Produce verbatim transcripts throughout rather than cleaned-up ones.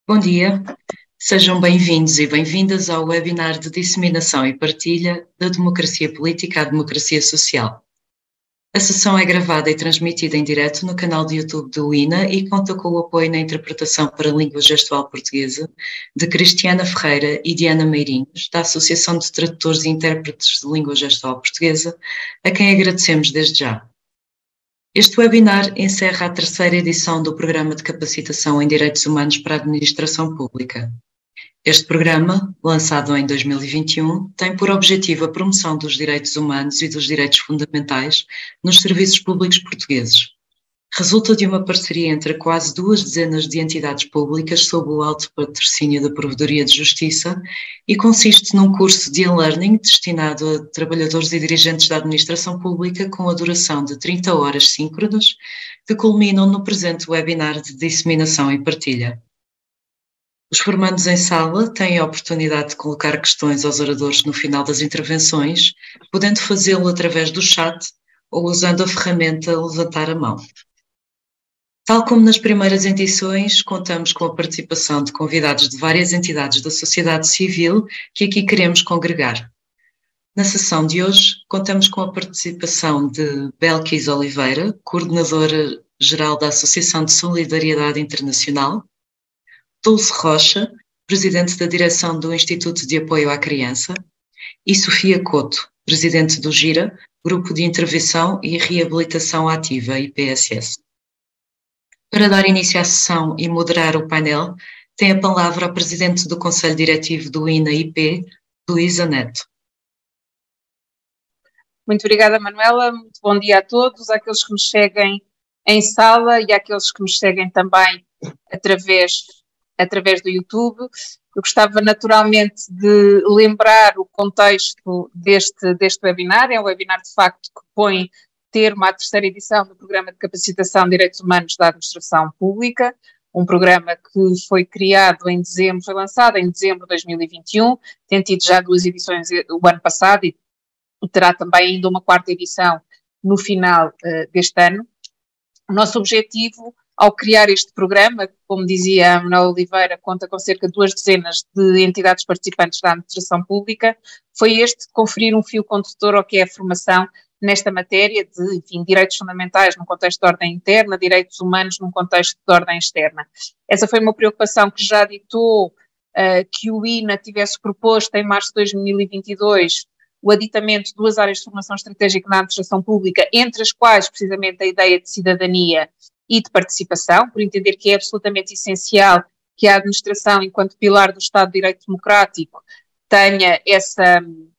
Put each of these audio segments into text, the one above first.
Bom dia, sejam bem-vindos e bem-vindas ao webinar de disseminação e partilha da democracia política à democracia social. A sessão é gravada e transmitida em direto no canal de YouTube do I N A e conta com o apoio na interpretação para a língua gestual portuguesa de Cristiana Ferreira e Diana Meirinhos, da Associação de Tradutores e Intérpretes de Língua Gestual Portuguesa, a quem agradecemos desde já. Este webinar encerra a terceira edição do Programa de Capacitação em Direitos Humanos para a Administração Pública. Este programa, lançado em dois mil e vinte e um, tem por objetivo a promoção dos direitos humanos e dos direitos fundamentais nos serviços públicos portugueses. Resulta de uma parceria entre quase duas dezenas de entidades públicas sob o alto patrocínio da Provedoria de Justiça e consiste num curso de e-learning destinado a trabalhadores e dirigentes da administração pública com a duração de trinta horas síncronas, que culminam no presente webinar de disseminação e partilha. Os formandos em sala têm a oportunidade de colocar questões aos oradores no final das intervenções, podendo fazê-lo através do chat ou usando a ferramenta Levantar a Mão. Tal como nas primeiras edições, contamos com a participação de convidados de várias entidades da sociedade civil que aqui queremos congregar. Na sessão de hoje, contamos com a participação de Belkis Oliveira, coordenadora geral da Associação de Solidariedade Internacional, Dulce Rocha, presidente da direção do Instituto de Apoio à Criança, e Sofia Couto, presidente do GIRA, Grupo de Intervenção e Reabilitação Ativa, I P S S. Para dar início à sessão e moderar o painel, tem a palavra a presidente do Conselho Diretivo do I N A I P, Luísa Neto. Muito obrigada, Manuela. Muito bom dia a todos, àqueles que nos seguem em sala e àqueles que nos seguem também através, através do YouTube. Eu gostava naturalmente de lembrar o contexto deste, deste webinar. É um webinar, de facto, que põe termo à terceira edição do Programa de Capacitação de Direitos Humanos da Administração Pública, um programa que foi criado em dezembro, foi lançado em dezembro de dois mil e vinte e um, tem tido já duas edições o ano passado e terá também ainda uma quarta edição no final uh, deste ano. O nosso objetivo, ao criar este programa, como dizia a Manuela Oliveira, conta com cerca de duas dezenas de entidades participantes da administração pública, foi este de conferir um fio condutor ao que é a formação nesta matéria de, enfim, direitos fundamentais num contexto de ordem interna, direitos humanos num contexto de ordem externa. Essa foi uma preocupação que já ditou uh, que o I N A tivesse proposto em março de dois mil e vinte e dois o aditamento de duas áreas de formação estratégica na administração pública, entre as quais precisamente a ideia de cidadania e de participação, por entender que é absolutamente essencial que a administração, enquanto pilar do Estado de Direito Democrático, tenha essa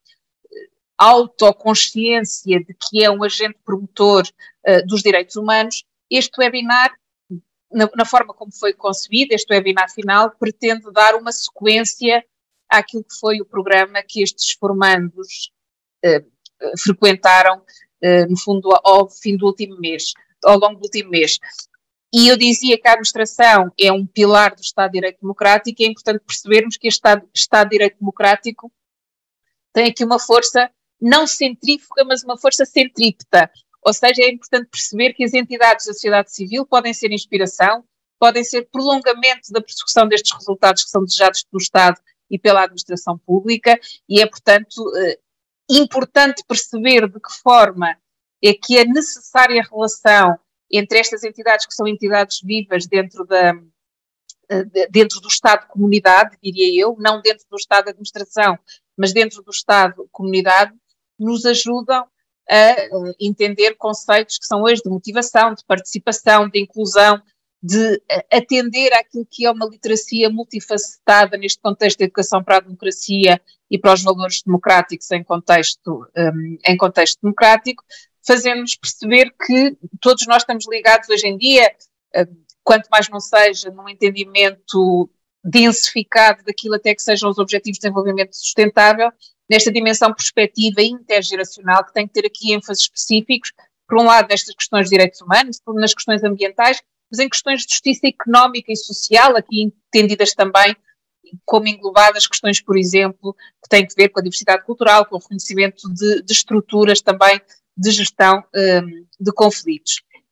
autoconsciência de que é um agente promotor uh, dos direitos humanos. Este webinar, na, na forma como foi concebido, este webinar final, pretende dar uma sequência àquilo que foi o programa que estes formandos uh, frequentaram, uh, no fundo, ao, ao fim do último mês, ao longo do último mês. E eu dizia que a administração é um pilar do Estado de Direito Democrático e é importante percebermos que este Estado, Estado de Direito Democrático tem aqui uma força não centrífuga, mas uma força centrípeta. Ou seja, é importante perceber que as entidades da sociedade civil podem ser inspiração, podem ser prolongamento da persecução destes resultados que são desejados pelo Estado e pela administração pública, e é, portanto, eh, importante perceber de que forma é que a necessária relação entre estas entidades, que são entidades vivas dentro, da, dentro do Estado-comunidade, diria eu, não dentro do Estado-administração, mas dentro do Estado-comunidade, nos ajudam a entender conceitos que são hoje de motivação, de participação, de inclusão, de atender àquilo que é uma literacia multifacetada neste contexto de educação para a democracia e para os valores democráticos em contexto, um, em contexto democrático, fazendo-nos perceber que todos nós estamos ligados hoje em dia, uh, quanto mais não seja num entendimento densificado daquilo até que sejam os Objetivos de Desenvolvimento Sustentável, nesta dimensão perspectiva intergeracional que tem que ter aqui ênfases específicos, por um lado nestas questões de direitos humanos, nas questões ambientais, mas em questões de justiça económica e social, aqui entendidas também como englobadas questões, por exemplo, que têm que ver com a diversidade cultural, com o reconhecimento de, de estruturas também de gestão um, de conflitos.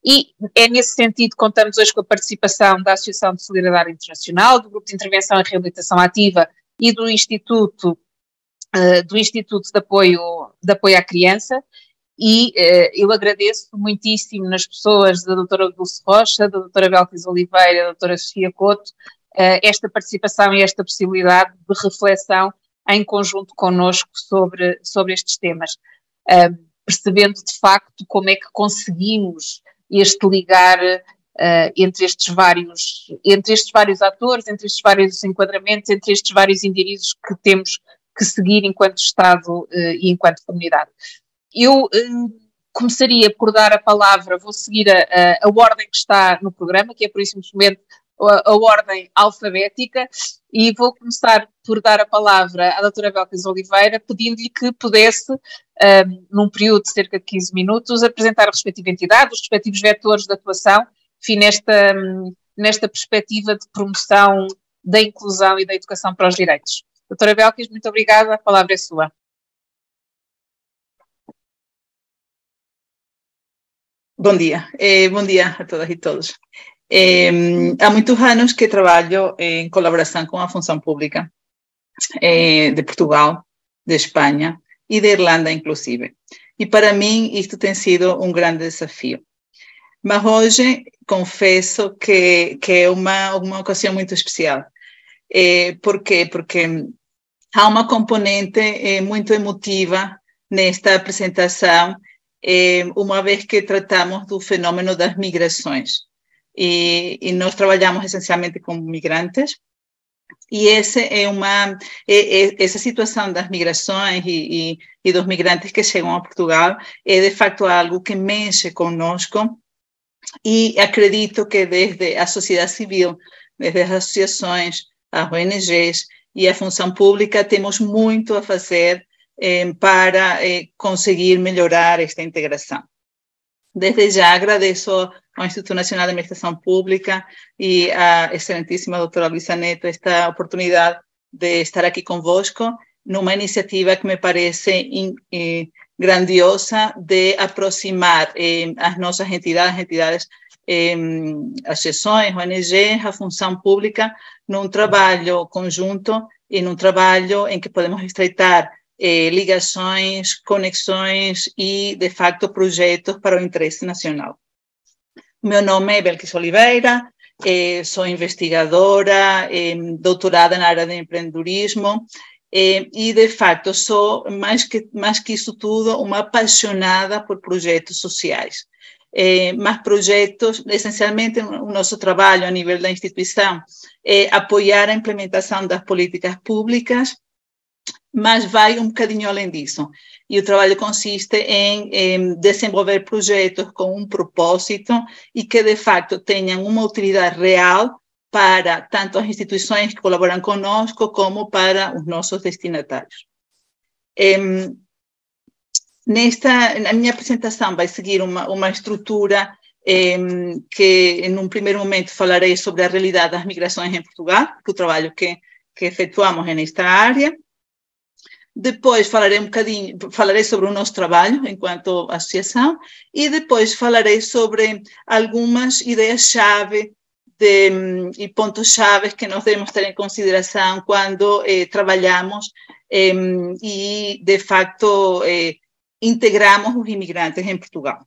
E é nesse sentido que contamos hoje com a participação da Associação de Solidariedade Internacional, do Grupo de Intervenção e Reabilitação Ativa e do Instituto, uh, do Instituto de Apoio, de Apoio à Criança, e uh, eu agradeço muitíssimo nas pessoas da doutora Dulce Rocha, da doutora Belkis Oliveira, da doutora Sofia Couto, uh, esta participação e esta possibilidade de reflexão em conjunto connosco sobre, sobre estes temas, uh, percebendo de facto como é que conseguimos este ligar uh, entre, estes vários, entre estes vários atores, entre estes vários enquadramentos, entre estes vários endereços que temos que seguir enquanto Estado uh, e enquanto comunidade. Eu uh, começaria por dar a palavra, vou seguir a, a, a ordem que está no programa, que é por isso simplesmente a, a ordem alfabética, e vou começar por dar a palavra à doutora Belkis Oliveira, pedindo-lhe que pudesse, um, num período de cerca de quinze minutos, apresentar a respectiva entidade, os respectivos vetores de atuação, enfim, nesta, nesta perspectiva de promoção da inclusão e da educação para os direitos. Doutora Belkis, muito obrigada, a palavra é sua. Bom dia, eh, bom dia a todas e todos. Eh, há muitos anos que trabalho em colaboração com a função pública eh, de Portugal, de Espanha e de Irlanda, inclusive. E para mim isto tem sido um grande desafio. Mas hoje confesso que, que é uma, uma ocasião muito especial. Eh, por quê? Porque há uma componente eh, muito emotiva nesta apresentação, eh, uma vez que tratamos do fenômeno das migrações. E, e nós trabalhamos essencialmente com migrantes, e esse é uma, é, é, essa situação das migrações e, e, e dos migrantes que chegam a Portugal é de facto algo que mexe conosco, e acredito que desde a sociedade civil, desde as associações, as O N Gs e a função pública, temos muito a fazer eh, para eh, conseguir melhorar esta integração. Desde já agradeço ao Instituto Nacional de Administração Pública e à excelentíssima doutora Luísa Neto esta oportunidade de estar aqui convosco numa iniciativa que me parece in, eh, grandiosa de aproximar eh, as nossas entidades, entidades, eh, associações, O N Gs, a função pública, num trabalho conjunto e num trabalho em que podemos estreitar Eh, ligações, conexões e, de facto, projetos para o interesse nacional. Meu nome é Belkis Oliveira, eh, sou investigadora, eh, doutorada na área de empreendedorismo eh, e, de facto, sou, mais que, mais que isso tudo, uma apaixonada por projetos sociais. Eh, mas projetos, essencialmente, o nosso trabalho a nível da instituição é apoiar a implementação das políticas públicas, mas vai um bocadinho além disso. E o trabalho consiste em, em desenvolver projetos com um propósito e que, de facto, tenham uma utilidade real para tanto as instituições que colaboram conosco como para os nossos destinatários. Um, nesta, na minha apresentação vai seguir uma, uma estrutura um, que, em um primeiro momento, falarei sobre a realidade das migrações em Portugal, o trabalho que, que efetuamos nesta área. Depois falarei um bocadinho, falarei sobre o nosso trabalho enquanto associação e depois falarei sobre algumas ideias-chave e pontos-chave que nós devemos ter em consideração quando eh, trabalhamos eh, e, de facto, eh, integramos os imigrantes em Portugal,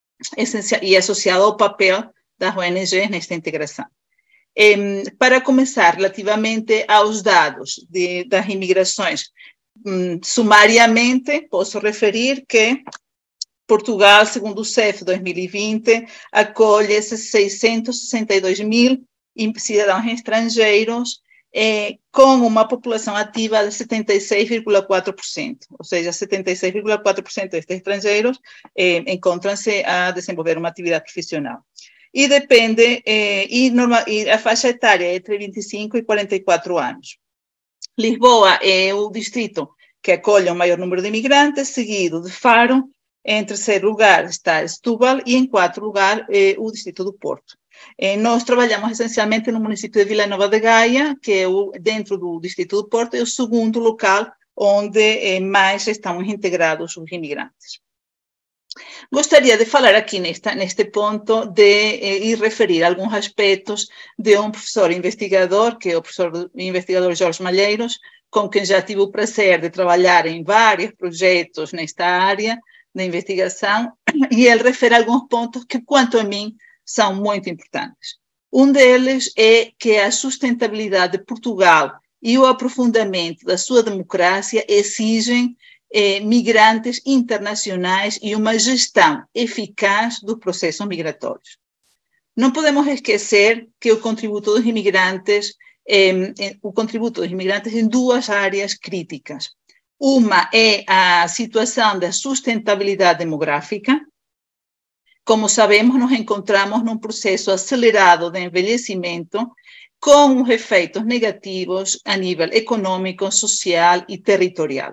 e associado ao papel das O N Gs nesta integração. Eh, para começar, relativamente aos dados de, das imigrações, Hum, sumariamente, posso referir que Portugal, segundo o C E F dois mil e vinte, acolhe seiscentos e sessenta e dois mil cidadãos estrangeiros eh, com uma população ativa de setenta e seis vírgula quatro por cento, ou seja, setenta e seis vírgula quatro por cento destes estrangeiros eh, encontram-se a desenvolver uma atividade profissional. E depende, eh, e, norma, e a faixa etária é entre vinte e cinco e quarenta e quatro anos. Lisboa é o distrito que acolhe o maior número de imigrantes, seguido de Faro. Em terceiro lugar está Setúbal e em quarto lugar eh, o distrito do Porto. Eh, nós trabalhamos essencialmente no município de Vila Nova de Gaia, que é o, dentro do distrito do Porto, é o segundo local onde eh, mais estamos integrados os imigrantes. Gostaria de falar aqui nesta, neste ponto de eh, ir referir alguns aspectos de um professor investigador, que é o professor investigador Jorge Malheiros, com quem já tive o prazer de trabalhar em vários projetos nesta área de investigação, e ele refere alguns pontos que, quanto a mim, são muito importantes. Um deles é que a sustentabilidade de Portugal e o aprofundamento da sua democracia exigem eh, migrantes internacionais e uma gestão eficaz dos processos migratórios. Não podemos esquecer que o contributo dos imigrantes, eh, o contributo dos imigrantes em duas áreas críticas. Uma é a situação da sustentabilidade demográfica. Como sabemos, nos encontramos num processo acelerado de envelhecimento com os efeitos negativos a nível econômico, social e territorial.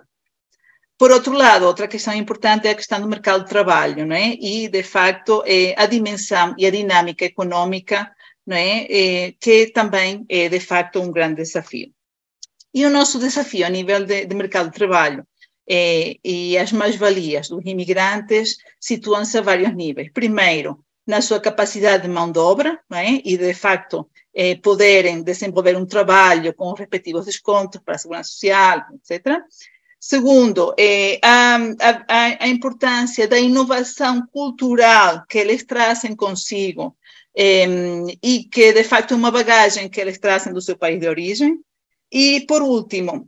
Por outro lado, outra questão importante é a questão do mercado de trabalho, não é? E, de facto, é a dimensão e a dinâmica econômica, não é? É, que também é, de facto, um grande desafio. E o nosso desafio a nível de, de mercado de trabalho é, e as mais-valias dos imigrantes situam-se a vários níveis. Primeiro, na sua capacidade de mão de obra, não é? E, de facto, é, poderem desenvolver um trabalho com os respectivos descontos para a segurança social, etcétera. Segundo, é, a, a, a importância da inovação cultural que eles trazem consigo é, e que, de facto, é uma bagagem que eles trazem do seu país de origem. E, por último,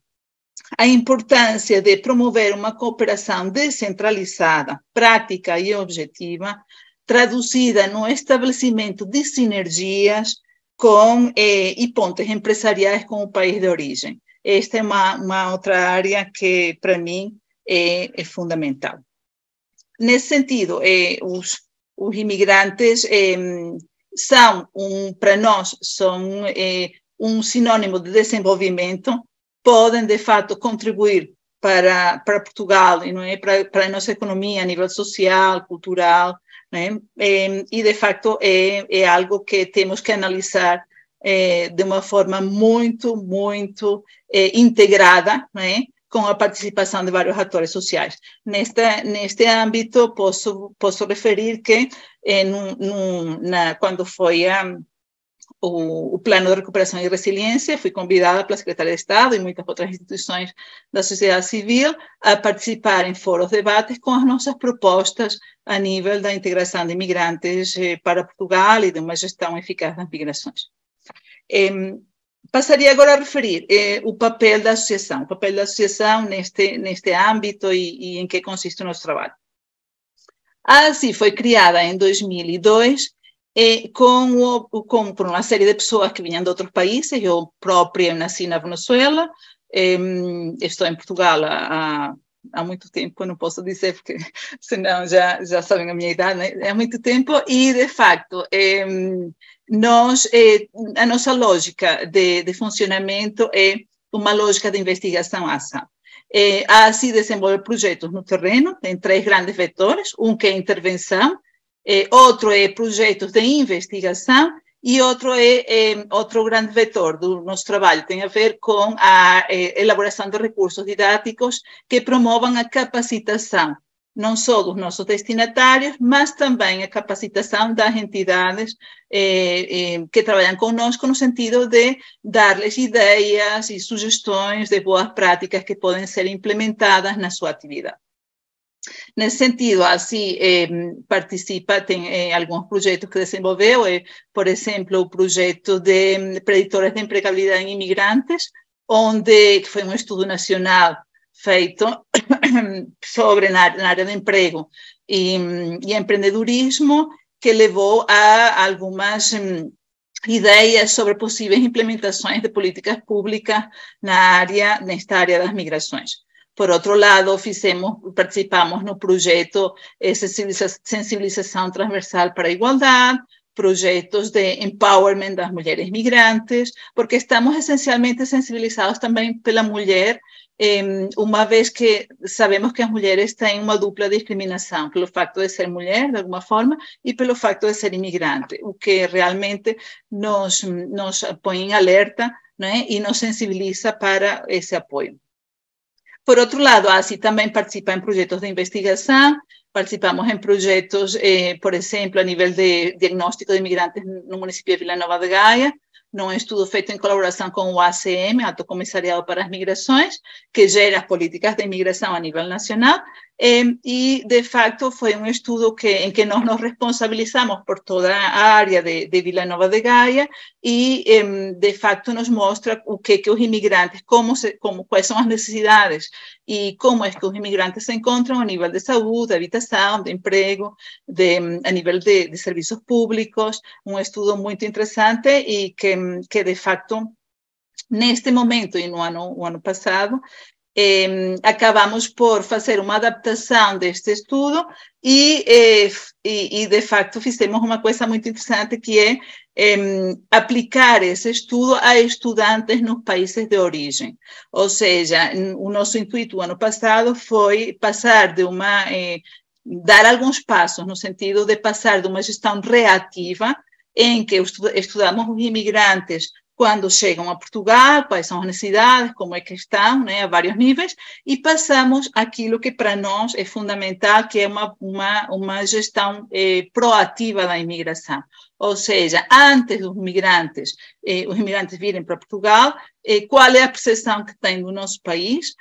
a importância de promover uma cooperação descentralizada, prática e objetiva, traduzida no estabelecimento de sinergias com, eh, e pontes empresariais com o país de origem. Esta é uma, uma outra área que, para mim, é, é fundamental. Nesse sentido, eh, os, os imigrantes eh, são, um, para nós, são eh, um sinônimo de desenvolvimento, podem, de fato, contribuir para, para Portugal e não é, para, para a nossa economia a nível social, cultural, não é? E, e, de facto, é, é algo que temos que analisar é, de uma forma muito, muito é, integrada, não é? Com a participação de vários atores sociais. Neste, neste âmbito, posso, posso referir que, é, num, num, na, quando foi a O, o Plano de Recuperação e Resiliência, fui convidada pela Secretaria de Estado e muitas outras instituições da sociedade civil a participar em fóruns de debates com as nossas propostas a nível da integração de imigrantes eh, para Portugal e de uma gestão eficaz das migrações. Eh, passaria agora a referir eh, o papel da associação, o papel da associação neste, neste âmbito e, e em que consiste o nosso trabalho. A ASI foi criada em dois mil e dois Eh, com, o, com por uma série de pessoas que vinham de outros países. Eu própria nasci na Venezuela, eh, estou em Portugal há, há muito tempo, não posso dizer porque senão já, já sabem a minha idade, né? Há muito tempo, e de facto eh, nós, eh, a nossa lógica de, de funcionamento é uma lógica de investigação-ação. Eh, a ASI desenvolve projetos no terreno, tem três grandes vetores, um que é intervenção, Eh, outro é projetos de investigação e outro é, é outro grande vetor do nosso trabalho tem a ver com a eh, elaboração de recursos didáticos que promovam a capacitação não só dos nossos destinatários, mas também a capacitação das entidades eh, eh, que trabalham conosco no sentido de dar-lhes ideias e sugestões de boas práticas que podem ser implementadas na sua atividade. Nesse sentido, assim, eh, participa, tem eh, alguns projetos que desenvolveu, eh, por exemplo, o projeto de preditores de empregabilidade em imigrantes, onde que foi um estudo nacional feito sobre na, na área de emprego e, e empreendedorismo, que levou a algumas um, ideias sobre possíveis implementações de políticas públicas na área, nesta área das migrações. Por outro lado, fizemos, participamos no projeto eh, Sensibilização Transversal para a Igualdade, projetos de empowerment das mulheres migrantes, porque estamos essencialmente sensibilizados também pela mulher, eh, uma vez que sabemos que as mulheres têm uma dupla discriminação, pelo facto de ser mulher, de alguma forma, e pelo facto de ser imigrante, o que realmente nos, nos põe em alerta, né, e nos sensibiliza para esse apoio. Por outro lado, a ASI também participa em projetos de investigação participamos em projetos, eh, por exemplo, a nível de diagnóstico de imigrantes no município de Vila Nova de Gaia, num estudo feito em colaboração com o A C M, Alto Comissariado para as Migrações, que gera as políticas de imigração a nível nacional, eh, e, de facto, foi um estudo que, em que nós nos responsabilizamos por toda a área de, de Vila Nova de Gaia e, eh, de facto, nos mostra o que, que os imigrantes, como se, como, quais são as necessidades e como é que os imigrantes se encontram a nível de saúde, de habitação, de emprego, de, a nível de, de serviços públicos, um estudo muito interessante e que, que de facto, neste momento e no ano, o ano passado, eh, acabamos por fazer uma adaptação deste estudo e, eh, e, e, de facto, fizemos uma coisa muito interessante que é eh, aplicar esse estudo a estudantes nos países de origem. Ou seja, o nosso intuito o ano passado foi passar de uma... Eh, dar alguns passos no sentido de passar de uma gestão reativa em que estudamos os imigrantes quando chegam a Portugal, quais são as necessidades, como é que estão, né, a vários níveis, e passamos aquilo que para nós é fundamental, que é uma, uma, uma gestão eh, proativa da imigração. Ou seja, antes dos imigrantes, eh, os imigrantes virem para Portugal, eh, qual é a percepção que tem do nosso país,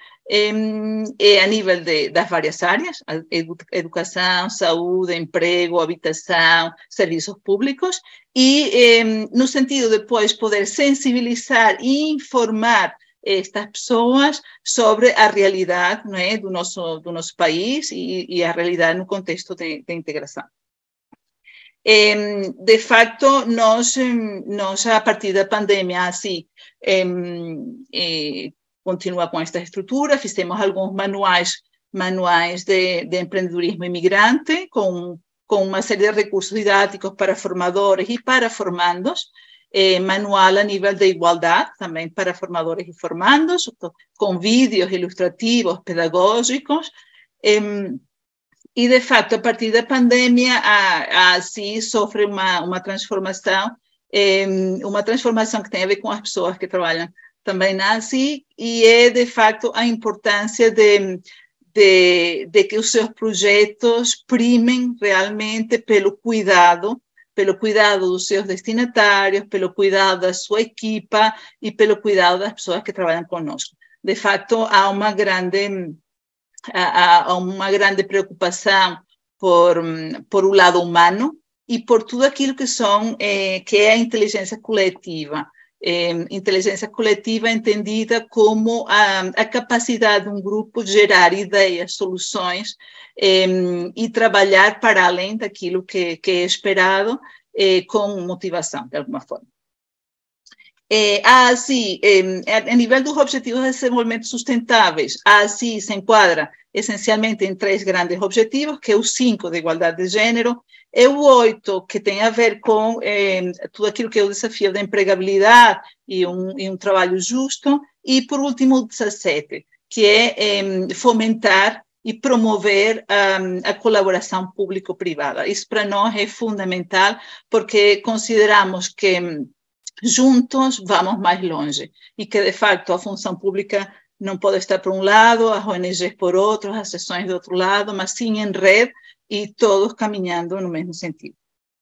é a nível de, das várias áreas, educação, saúde, emprego, habitação, serviços públicos, e eh, no sentido de depois poder sensibilizar e informar estas pessoas sobre a realidade, não é, do, nosso, do nosso país e, e a realidade no contexto de, de integração. Eh, de facto, nós, nós, a partir da pandemia, assim, eh, eh, continua com esta estrutura, fizemos alguns manuais, manuais de, de empreendedorismo imigrante, com, com uma série de recursos didáticos para formadores e para formandos, eh, manual a nível de igualdade, também para formadores e formandos, com vídeos ilustrativos, pedagógicos, eh, e, de facto, a partir da pandemia, a, a, assim, sofre uma, uma transformação, eh, uma transformação que tem a ver com as pessoas que trabalham também na A S I, e é, de facto, a importância de, de, de que os seus projetos primem realmente pelo cuidado, pelo cuidado dos seus destinatários, pelo cuidado da sua equipa e pelo cuidado das pessoas que trabalham conosco. De facto, há uma grande, há, há uma grande preocupação por, por o lado humano e por tudo aquilo que, são, eh, que é a inteligência coletiva. Eh, inteligência coletiva entendida como a, a capacidade de um grupo de gerar ideias, soluções eh, e trabalhar para além daquilo que, que é esperado eh, com motivação, de alguma forma. Eh, a A S I, eh, a nível dos Objetivos de Desenvolvimento Sustentáveis, a A S I se enquadra essencialmente em três grandes objetivos, que é o cinco de igualdade de gênero, é o oito, que tem a ver com eh, tudo aquilo que é o desafio da empregabilidade e um, e um trabalho justo, e, por último, o dezassete, que é eh, fomentar e promover um, a colaboração público-privada. Isso, para nós, é fundamental, porque consideramos que juntos vamos mais longe e que, de facto, a função pública não pode estar por um lado, as O N Gs por outro, as associações do outro lado, mas sim em rede, e todos caminhando no mesmo sentido.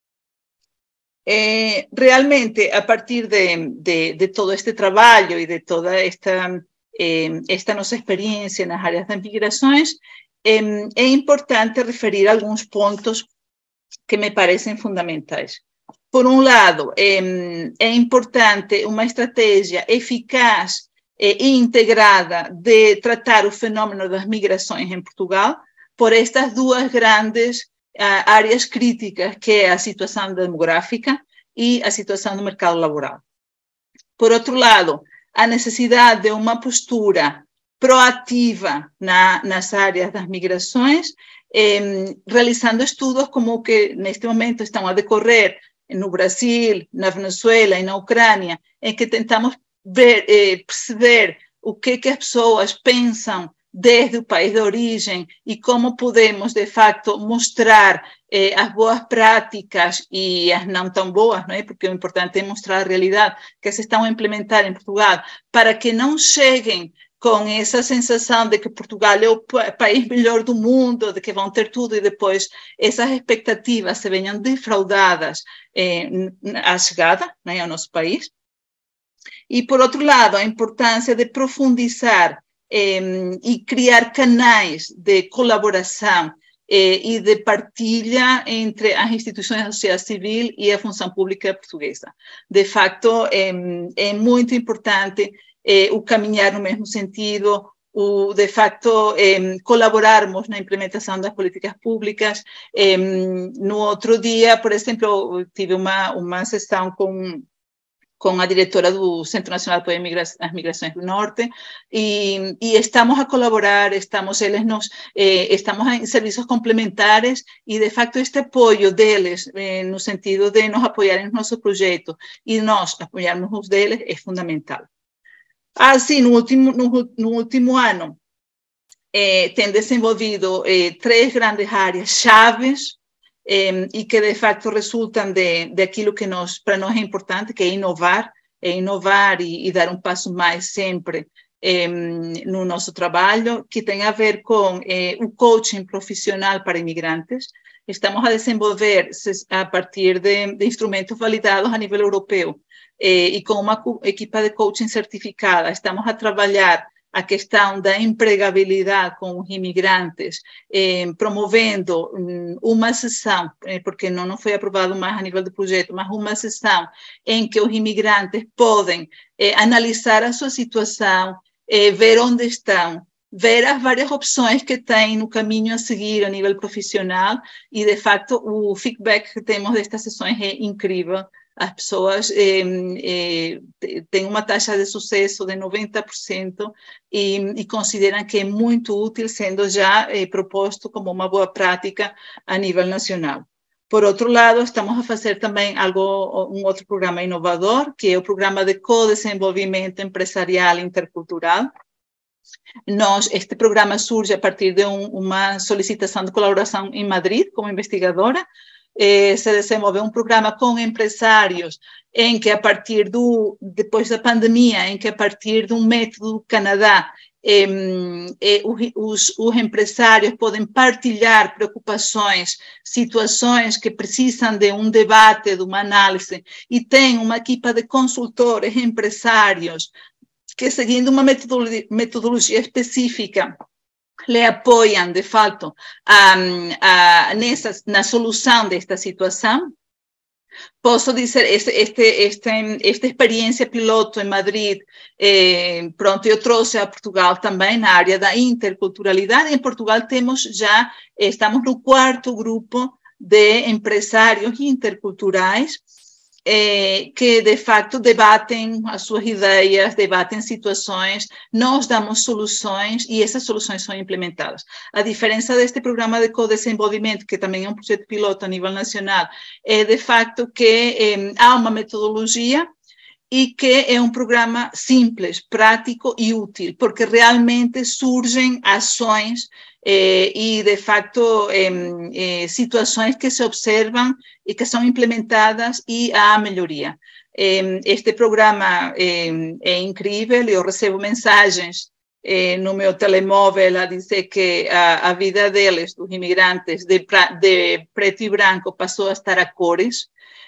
Eh, realmente, a partir de, de, de todo este trabalho e de toda esta, eh, esta nossa experiência nas áreas das migrações, eh, é importante referir alguns pontos que me parecem fundamentais. Por um lado, eh, é importante uma estratégia eficaz e integrada de tratar o fenômeno das migrações em Portugal, por estas duas grandes uh, áreas críticas, que é a situação demográfica e a situação do mercado laboral. Por outro lado, a necessidade de uma postura proativa na, nas áreas das migrações, eh, realizando estudos como o que neste momento estão a decorrer no Brasil, na Venezuela e na Ucrânia, em que tentamos ver, eh, perceber o que, que as pessoas pensam desde o país de origem e como podemos, de facto, mostrar eh, as boas práticas e as não tão boas, não é? Porque o importante é mostrar a realidade que se estão a implementar em Portugal para que não cheguem com essa sensação de que Portugal é o país melhor do mundo, de que vão ter tudo, e depois essas expectativas se venham defraudadas eh, à chegada, né, ao nosso país. E, por outro lado, a importância de profundizar eh, e criar canais de colaboração eh, e de partilha entre as instituições da sociedade civil e a função pública portuguesa. De facto, eh, é muito importante eh, o caminhar no mesmo sentido, o, de facto, eh, colaborarmos na implementação das políticas públicas. Eh, no outro dia, por exemplo, tive uma, uma sessão com com a diretora do Centro Nacional para as Migrações do Norte, e, e estamos a colaborar, estamos, eles nos, eh, estamos em serviços complementares, e de facto este apoio deles, eh, no sentido de nos apoiarem no nosso projeto e nós apoiarmos os deles, é fundamental. Assim, no último, no, no último ano, eh, tem desenvolvido eh, três grandes áreas chaves, Eh, e que de facto resultam de, de aquilo que nos, para nós é importante, que é inovar, é inovar e, e dar um passo mais sempre eh, no nosso trabalho, que tem a ver com eh, o coaching profissional para imigrantes. Estamos a desenvolver a partir de, de instrumentos validados a nível europeu eh, e com uma equipa de coaching certificada. Estamos a trabalhar a questão da empregabilidade com os imigrantes, eh, promovendo um, uma sessão, eh, porque não, não foi aprovado mais a nível do projeto, mas uma sessão em que os imigrantes podem eh, analisar a sua situação, eh, ver onde estão, ver as várias opções que têm no caminho a seguir a nível profissional, e de facto o feedback que temos destas sessões é incrível. As pessoas eh, eh, têm uma taxa de sucesso de noventa por cento e, e consideram que é muito útil, sendo já eh, proposto como uma boa prática a nível nacional. Por outro lado, estamos a fazer também algo, um outro programa inovador, que é o programa de co-desenvolvimento empresarial intercultural. Nós, este programa surge a partir de um, uma solicitação de colaboração em Madrid, como investigadora. Eh, se desenvolveu um programa com empresários em que, a partir do, depois da pandemia, em que a partir de um método do Canadá, eh, eh, os, os empresários podem partilhar preocupações, situações que precisam de um debate, de uma análise, e tem uma equipa de consultores, empresários, que, seguindo uma metodologia, metodologia específica, le apoiam, de fato, a, a, nessa, na solução desta situação. Posso dizer, este, este, este, esta experiência piloto em Madrid, eh, pronto, eu trouxe a Portugal também na área da interculturalidade. Em Portugal temos já, estamos no quarto grupo de empresários interculturais, Eh, que de facto debatem as suas ideias, debatem situações, nós damos soluções e essas soluções são implementadas. A diferença deste programa de co-desenvolvimento, que também é um projeto piloto a nível nacional, é de facto que eh, há uma metodologia e que é um programa simples, prático e útil, porque realmente surgem ações eh, e, de facto, eh, eh, situações que se observam e que são implementadas e há melhoria. Eh, este programa eh, é incrível, eu recebo mensagens eh, no meu telemóvel a dizer que a, a vida deles, dos imigrantes, de, de preto e branco passou a estar a cores,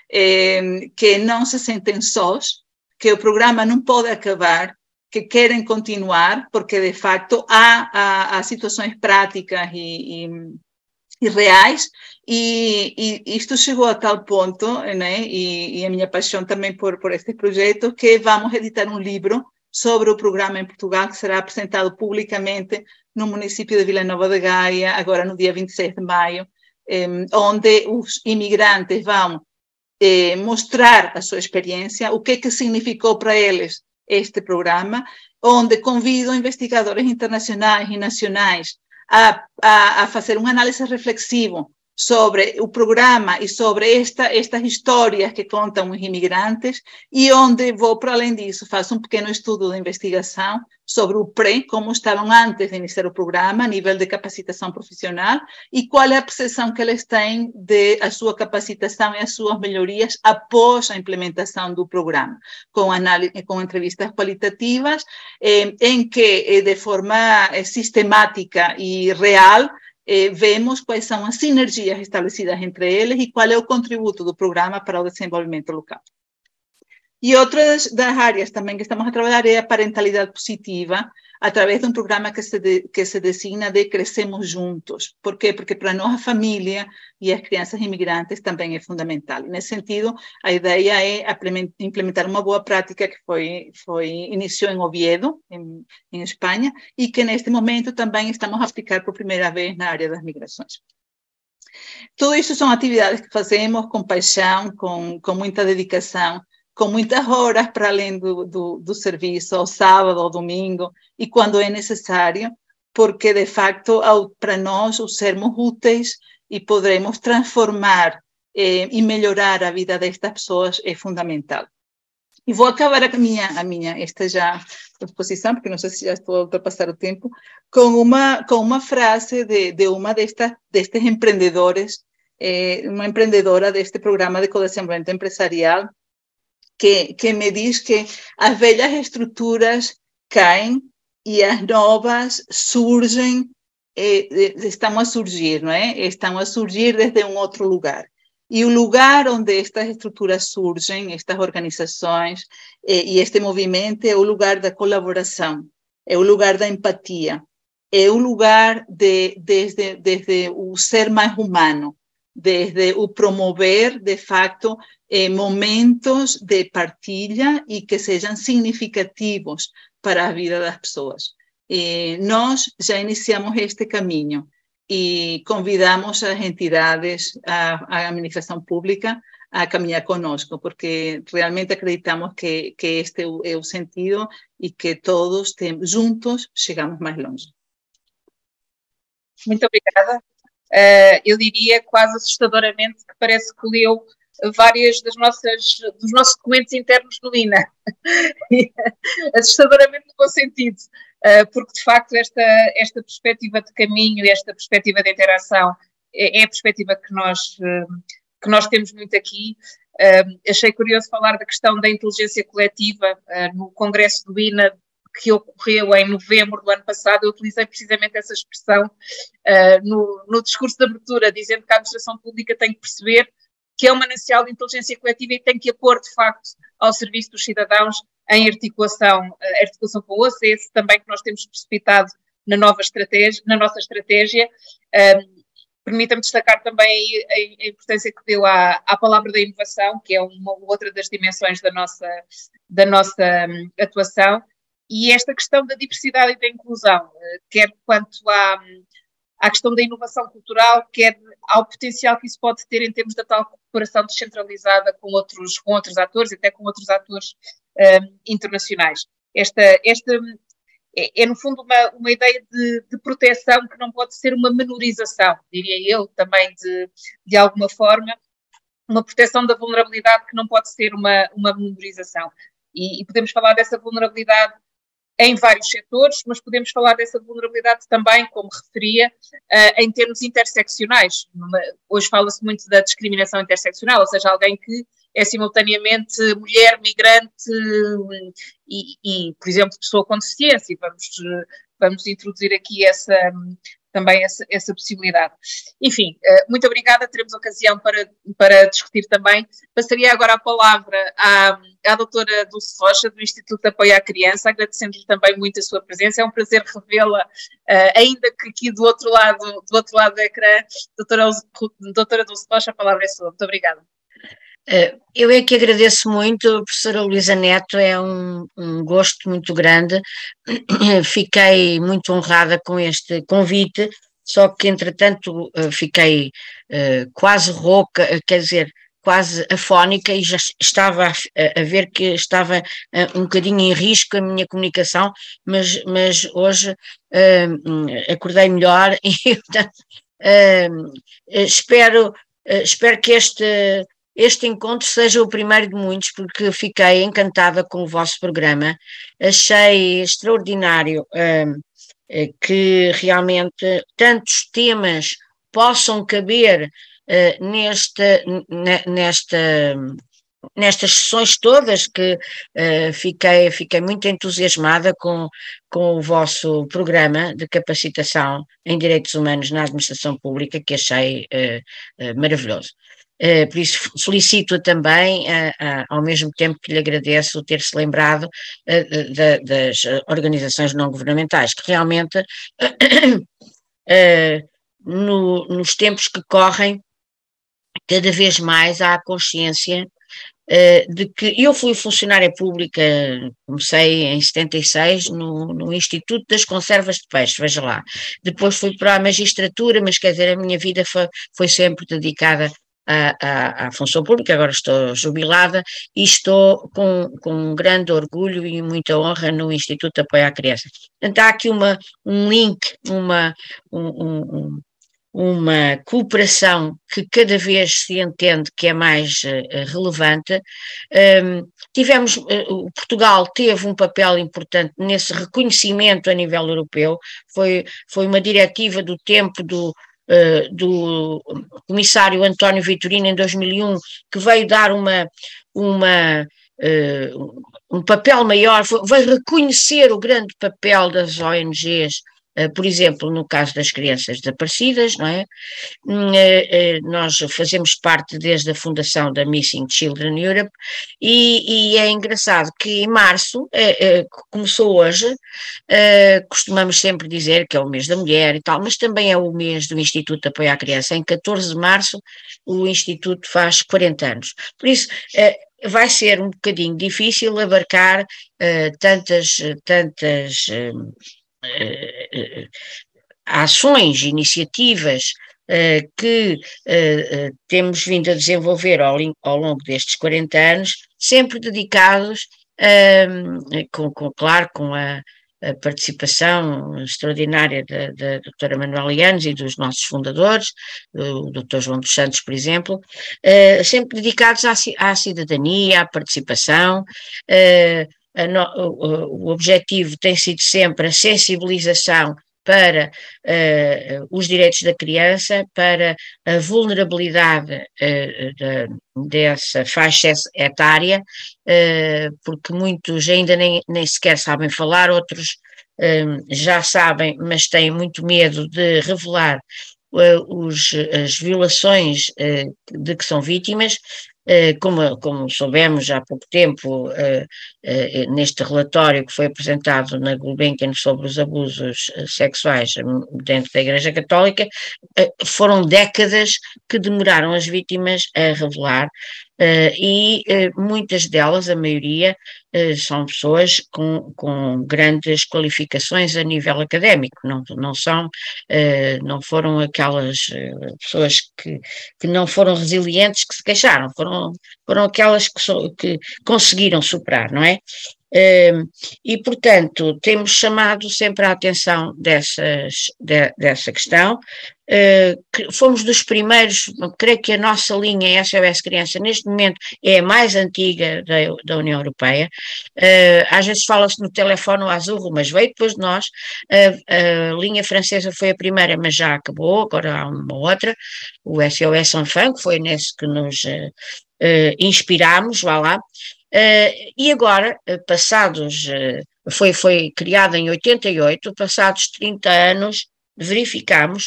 eh, que não se sentem sós, que o programa não pode acabar, que querem continuar, porque de facto há, há, há situações práticas e, e, e reais, e, e isto chegou a tal ponto, né, e, e a minha paixão também por, por este projeto, que vamos editar um livro sobre o programa em Portugal, que será apresentado publicamente no município de Vila Nova de Gaia, agora no dia vinte e seis de maio, eh, onde os imigrantes vão Eh, mostrar a sua experiência, o que, que significou para eles este programa, onde convido investigadores internacionais e nacionais a, a, a fazer um análise reflexivo sobre o programa e sobre esta, estas histórias que contam os imigrantes, e onde vou, para além disso, faço um pequeno estudo de investigação sobre o pré, como estavam antes de iniciar o programa, a nível de capacitação profissional, e qual é a percepção que eles têm de a sua capacitação e as suas melhorias após a implementação do programa, com, análise, com entrevistas qualitativas, eh, em que, eh, de forma eh, sistemática e real, Eh, vemos quais são as sinergias estabelecidas entre eles e qual é o contributo do programa para o desenvolvimento local. E outra das, das áreas também que estamos a trabalhar é a parentalidade positiva, através de um programa que se, de, que se designa de Crescemos Juntos. Por quê? Porque para nós a família e as crianças imigrantes também é fundamental. Nesse sentido, a ideia é implementar uma boa prática que foi, foi iniciou em Oviedo, em, em Espanha, e que neste momento também estamos a aplicar por primeira vez na área das migrações. Tudo isso são atividades que fazemos com paixão, com, com muita dedicação, com muitas horas para além do, do, do serviço, ao sábado, ao domingo, e quando é necessário, porque, de facto, ao, para nós, o sermos úteis e poderemos transformar eh, e melhorar a vida destas pessoas é fundamental. E vou acabar a minha, a minha esta já exposição, porque não sei se já estou a ultrapassar o tempo, com uma, com uma frase de, de uma destas, destes empreendedores, eh, uma empreendedora deste programa de codesenvolvimento empresarial, Que, que me diz que as velhas estruturas caem e as novas surgem, eh, estão a surgir, não é? Estão a surgir desde um outro lugar. E o lugar onde estas estruturas surgem, estas organizações eh, e este movimento é o lugar da colaboração, é o lugar da empatia, é o lugar de, desde, desde o ser mais humano, desde o promover, de facto, eh, momentos de partilha e que sejam significativos para a vida das pessoas. Eh, nós já iniciamos este caminho e convidamos as entidades, a, a administração pública, a caminhar conosco, porque realmente acreditamos que, que este é o, é o sentido e que todos tem, juntos chegamos mais longe. Muito obrigada. Uh, eu diria quase assustadoramente que parece que leu várias das nossas, dos nossos documentos internos no I N A. Assustadoramente no bom sentido, uh, porque de facto esta, esta perspectiva de caminho, esta perspectiva de interação é, é a perspectiva que nós, uh, que nós temos muito aqui. Uh, achei curioso falar da questão da inteligência coletiva uh, no Congresso do I N A, que ocorreu em novembro do ano passado. Eu utilizei precisamente essa expressão uh, no, no discurso de abertura, dizendo que a administração pública tem que perceber que é um manancial de inteligência coletiva e tem que a pôr, de facto, ao serviço dos cidadãos em articulação, uh, articulação com o O C S, também que nós temos precipitado na, nova estratégia, na nossa estratégia. Uh, Permita-me destacar também a, a importância que deu à, à palavra da inovação, que é uma outra das dimensões da nossa, da nossa um, atuação. E esta questão da diversidade e da inclusão, quer quanto à, à questão da inovação cultural, quer ao potencial que isso pode ter em termos da tal cooperação descentralizada com outros, com outros atores, até com outros atores um, internacionais. Esta, esta é, é, no fundo, uma, uma ideia de, de proteção que não pode ser uma menorização, diria eu, também de, de alguma forma, uma proteção da vulnerabilidade que não pode ser uma, uma menorização. E, e podemos falar dessa vulnerabilidade em vários setores, mas podemos falar dessa vulnerabilidade também, como referia, uh, em termos interseccionais. Numa, hoje fala-se muito da discriminação interseccional, ou seja, alguém que é simultaneamente mulher, migrante um, e, e, por exemplo, pessoa com deficiência. Vamos, vamos introduzir aqui essa, também essa, essa possibilidade. Enfim, uh, muito obrigada, teremos ocasião para, para discutir também. Passaria agora a palavra à, à doutora Dulce Rocha, do Instituto de Apoio à Criança, agradecendo-lhe também muito a sua presença. É um prazer revê-la, uh, ainda que aqui do outro lado do, outro lado do ecrã. Doutora, doutora Dulce Rocha, a palavra é sua. Muito obrigada. Eu é que agradeço muito, a professora Luísa Neto, é um, um gosto muito grande. Fiquei muito honrada com este convite, só que entretanto fiquei uh, quase rouca, quer dizer, quase afónica, e já estava a, a ver que estava uh, um bocadinho em risco a minha comunicação, mas, mas hoje uh, acordei melhor e portanto Uh, espero, uh, espero que este, este encontro seja o primeiro de muitos, porque fiquei encantada com o vosso programa, achei extraordinário uh, uh, que realmente tantos temas possam caber uh, nesta, nesta nestas sessões todas, que uh, fiquei, fiquei muito entusiasmada com, com o vosso programa de capacitação em Direitos Humanos na Administração Pública, que achei uh, uh, maravilhoso. Uh, por isso felicito-a também, uh, uh, ao mesmo tempo que lhe agradeço ter-se lembrado uh, de, das organizações não governamentais, que realmente uh, no, nos tempos que correm, cada vez mais há a consciência Uh, de que eu fui funcionária pública, comecei em setenta e seis no, no Instituto das Conservas de Peixe, veja lá. Depois fui para a magistratura, mas quer dizer, a minha vida foi, foi sempre dedicada à, à, à função pública. Agora estou jubilada e estou com, com um grande orgulho e muita honra no Instituto de Apoio à Criança. Portanto, há aqui uma, um link, uma... Um, um, uma cooperação que cada vez se entende que é mais uh, relevante. Um, tivemos, uh, Portugal teve um papel importante nesse reconhecimento a nível europeu, foi, foi uma diretiva do tempo do, uh, do comissário António Vitorino em dois mil e um, que veio dar uma, uma uh, um papel maior, foi, veio reconhecer o grande papel das O N Gs, Uh, por exemplo, no caso das crianças desaparecidas, não é? Uh, uh, nós fazemos parte desde a fundação da Missing Children Europe e, e é engraçado que em março, uh, uh, começou hoje, uh, costumamos sempre dizer que é o mês da mulher e tal, mas também é o mês do Instituto de Apoio à Criança. Em catorze de março o Instituto faz quarenta anos. Por isso, uh, vai ser um bocadinho difícil abarcar uh, tantas, tantas uh, Uh, uh, ações, iniciativas uh, que uh, uh, temos vindo a desenvolver ao, ao longo destes quarenta anos, sempre dedicados, uh, com, com, claro, com a, a participação extraordinária da, da doutora Manuela Yanes e dos nossos fundadores, o doutor João dos Santos, por exemplo, uh, sempre dedicados à, à cidadania, à participação. Uh, No, o, o objetivo tem sido sempre a sensibilização para uh, os direitos da criança, para a vulnerabilidade uh, de, dessa faixa etária, uh, porque muitos ainda nem, nem sequer sabem falar, outros uh, já sabem, mas têm muito medo de revelar uh, os, as violações uh, de que são vítimas. Uh, como, como soubemos há pouco tempo, uh, uh, neste relatório que foi apresentado na Gulbenkian sobre os abusos uh, sexuais dentro da Igreja Católica, uh, foram décadas que demoraram as vítimas a revelar, uh, e uh, muitas delas, a maioria, uh, são pessoas com, com grandes qualificações a nível académico, não, não são, uh, não foram aquelas uh, pessoas que, que não foram resilientes, que se queixaram, foram foram aquelas que, so, que conseguiram superar, não é? Uh, e, portanto, temos chamado sempre a atenção dessas, de, dessa questão. Uh, que fomos dos primeiros, creio que a nossa linha S O S Criança neste momento é a mais antiga da, da União Europeia. Uh, às vezes fala-se no telefone azul, mas veio depois de nós. Uh, a linha francesa foi a primeira, mas já acabou, agora há uma outra, o S O S Enfant, que foi nesse que nos uh, uh, inspirámos, vá lá. Uh, e agora, uh, passados, uh, foi, foi criada em oitenta e oito, passados trinta anos, verificamos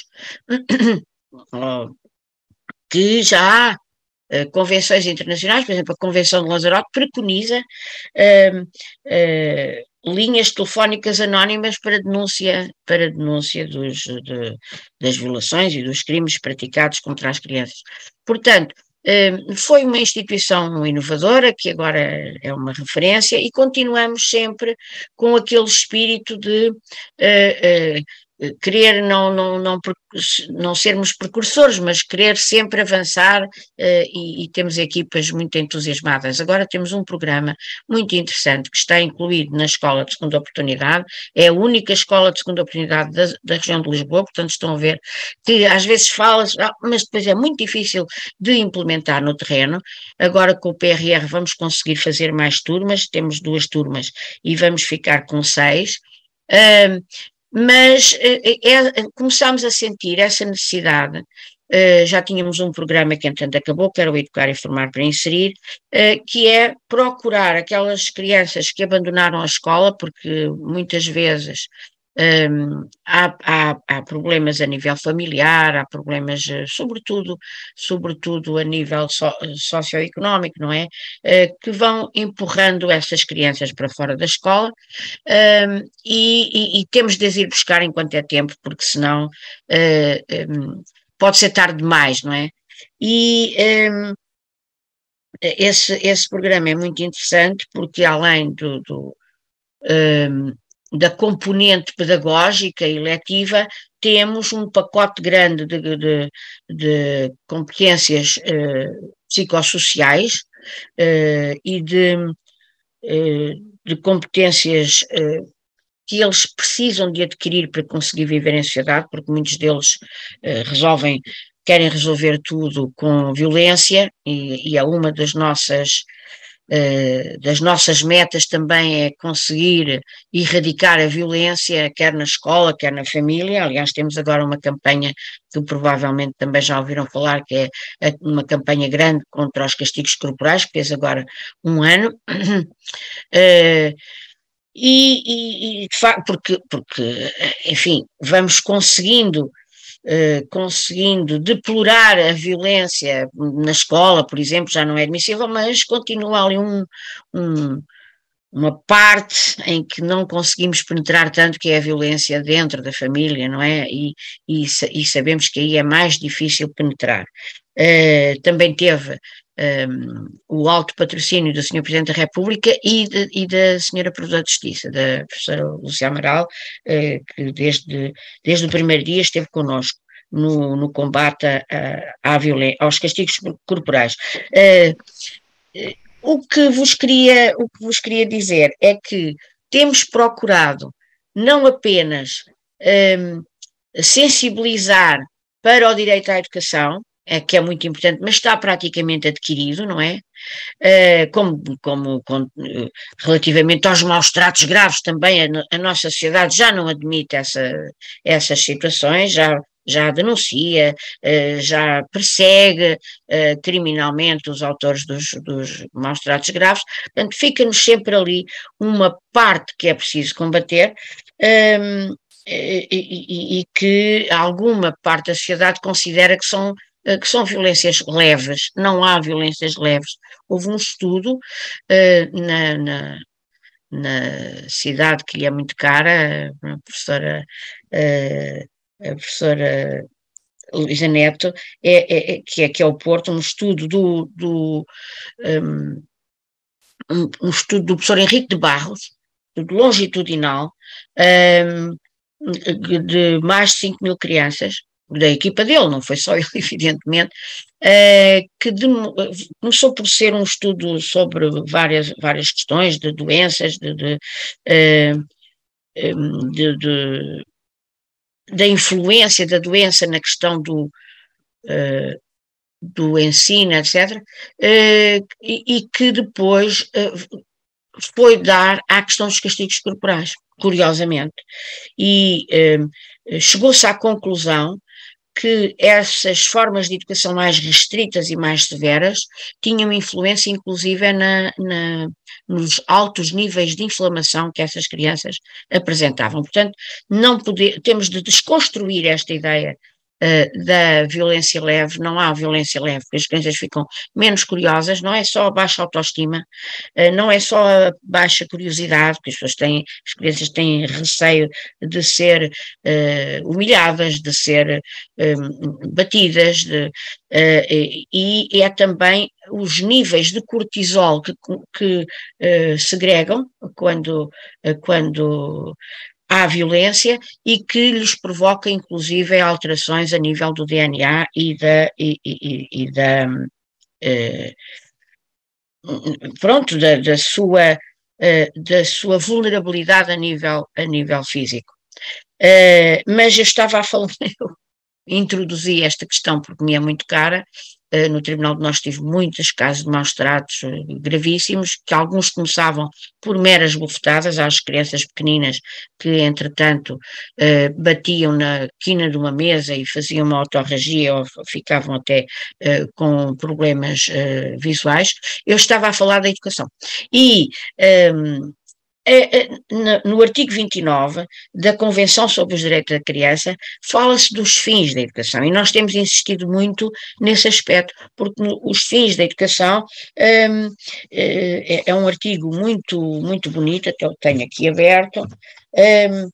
que já há uh, convenções internacionais, por exemplo, a Convenção de Lanzarote preconiza uh, uh, linhas telefónicas anónimas para denúncia, para denúncia dos, de, das violações e dos crimes praticados contra as crianças. Portanto, foi uma instituição inovadora, que agora é uma referência, e continuamos sempre com aquele espírito de uh, uh, querer não, não, não, não sermos precursores, mas querer sempre avançar uh, e, e temos equipas muito entusiasmadas. Agora temos um programa muito interessante que está incluído na Escola de Segunda Oportunidade, é a única escola de segunda oportunidade da, da região de Lisboa, portanto estão a ver que às vezes fala-se, mas depois é muito difícil de implementar no terreno. Agora com o P R R vamos conseguir fazer mais turmas, temos duas turmas e vamos ficar com seis. Uh, Mas é, é, começámos a sentir essa necessidade, uh, já tínhamos um programa que entretanto acabou, que era o Educar e Formar para Inserir, uh, que é procurar aquelas crianças que abandonaram a escola, porque muitas vezes um, há, há, há problemas a nível familiar, há problemas sobretudo, sobretudo a nível so, socioeconómico, não é? Uh, que vão empurrando essas crianças para fora da escola. Um, e, e, e temos de as ir buscar enquanto é tempo, porque senão uh, um, pode ser tarde demais, não é? E um, esse, esse programa é muito interessante porque além do, do, um, da componente pedagógica e letiva, temos um pacote grande de, de, de competências uh, psicossociais uh, e de de competências uh, que eles precisam de adquirir para conseguir viver em sociedade, porque muitos deles uh, resolvem, querem resolver tudo com violência, e, e é uma das nossas, uh, das nossas metas também é conseguir erradicar a violência, quer na escola, quer na família. Aliás, temos agora uma campanha que provavelmente também já ouviram falar, que é uma campanha grande contra os castigos corporais, que fez agora um ano, uh, e, e, e porque, porque, enfim, vamos conseguindo, uh, conseguindo deplorar a violência na escola, por exemplo, já não é admissível, mas continua ali um, um uma parte em que não conseguimos penetrar tanto, que é a violência dentro da família, não é? E, e, e sabemos que aí é mais difícil penetrar. Uh, também teve um, o alto patrocínio do senhor Presidente da República e, de, e da senhora Provedora de Justiça, da professora Lúcia Amaral, uh, que desde, desde o primeiro dia esteve connosco no, no combate a, a, à violência, aos castigos corporais. Uh, O que vos queria, o que vos queria dizer é que temos procurado não apenas um, sensibilizar para o direito à educação, é, que é muito importante, mas está praticamente adquirido, não é? Uh, como, como com, uh, relativamente aos maus tratos graves também, a, a nossa sociedade já não admite essa, essas situações, já já denuncia, já persegue criminalmente os autores dos, dos maus tratos graves. Portanto, fica-nos sempre ali uma parte que é preciso combater um, e, e, e que alguma parte da sociedade considera que são, que são violências leves. Não há violências leves. Houve um estudo uh, na, na, na cidade que lhe é muito cara, a professora... Uh, a professora Luísa Neto, é, é, que, é, que é o Porto, um estudo do, do um, um estudo do professor Henrique de Barros, longitudinal, um, de mais de cinco mil crianças, da equipa dele, não foi só ele, evidentemente, uh, que de, começou por ser um estudo sobre várias, várias questões de doenças, de, de, uh, de, de da influência da doença na questão do, uh, do ensino, etcétera, uh, e, e que depois uh, foi dar à questão dos castigos corporais, curiosamente, e uh, chegou-se à conclusão que essas formas de educação mais restritas e mais severas tinham influência inclusive na, na, nos altos níveis de inflamação que essas crianças apresentavam. Portanto, não poder, temos de desconstruir esta ideia uh, da violência leve. Não há violência leve, porque as crianças ficam menos curiosas, não é só a baixa autoestima, uh, não é só a baixa curiosidade, porque as pessoas têm, as crianças têm receio de ser uh, humilhadas, de ser um, batidas, de, uh, e, e é também os níveis de cortisol que, que uh, segregam quando, uh, quando à violência e que lhes provoca inclusive alterações a nível do D N A e da, e, e, e da eh, pronto, da, da sua uh, da sua vulnerabilidade a nível, a nível físico. Uh, mas eu estava a falar, eu introduzi esta questão porque me é muito cara. Uh, no tribunal de nós tive muitos casos de maus-tratos uh, gravíssimos, que alguns começavam por meras bofetadas às crianças pequeninas que, entretanto, uh, batiam na quina de uma mesa e faziam uma otorragia ou ficavam até uh, com problemas uh, visuais. Eu estava a falar da educação. E um, no artigo vinte e nove da Convenção sobre os Direitos da Criança fala-se dos fins da educação e nós temos insistido muito nesse aspecto, porque os fins da educação um, é, é um artigo muito, muito bonito, até eu tenho aqui aberto. Um,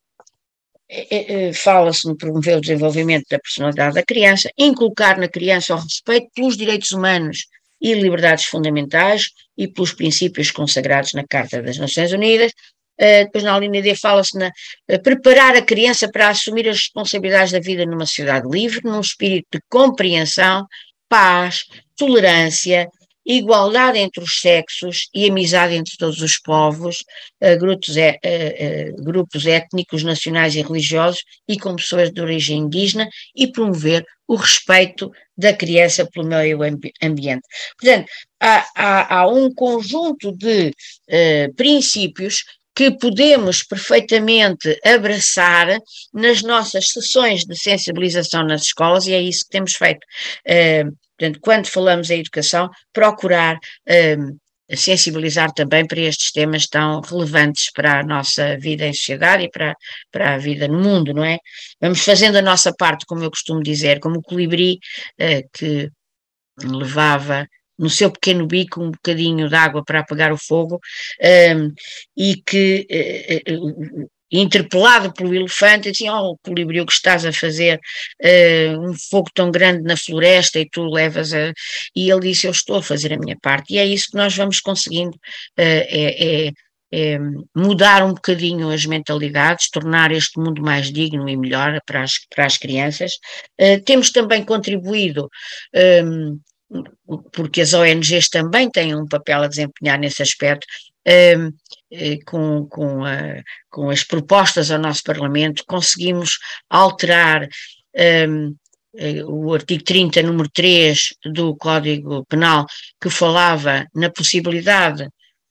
Fala-se no promover o desenvolvimento da personalidade da criança, inculcar na criança o respeito pelos direitos humanos e liberdades fundamentais e pelos princípios consagrados na Carta das Nações Unidas. Uh, depois na linha D fala-se na uh, preparar a criança para assumir as responsabilidades da vida numa sociedade livre, num espírito de compreensão, paz, tolerância, igualdade entre os sexos e amizade entre todos os povos, uh, grupos, é, uh, uh, grupos étnicos, nacionais e religiosos e com pessoas de origem indígena e promover o respeito da criança pelo meio ambiente. Portanto, há, há, há um conjunto de uh, princípios que podemos perfeitamente abraçar nas nossas sessões de sensibilização nas escolas e é isso que temos feito. Uh, portanto, quando falamos em educação, procurar uh, sensibilizar também para estes temas tão relevantes para a nossa vida em sociedade e para, para a vida no mundo, não é? Vamos fazendo a nossa parte, como eu costumo dizer, como o colibri uh, que levava no seu pequeno bico um bocadinho de água para apagar o fogo, um, e que, uh, uh, interpelado pelo elefante, dizia, oh, colibri, o que estás a fazer, uh, um fogo tão grande na floresta e tu levas a... E ele disse, eu estou a fazer a minha parte, e é isso que nós vamos conseguindo, uh, é, é, é mudar um bocadinho as mentalidades, tornar este mundo mais digno e melhor para as, para as crianças. Uh, temos também contribuído, um, porque as O N Gs também têm um papel a desempenhar nesse aspecto, um, com, com, a, com as propostas ao nosso Parlamento, conseguimos alterar um, o artigo trinta, número três do Código Penal, que falava na possibilidade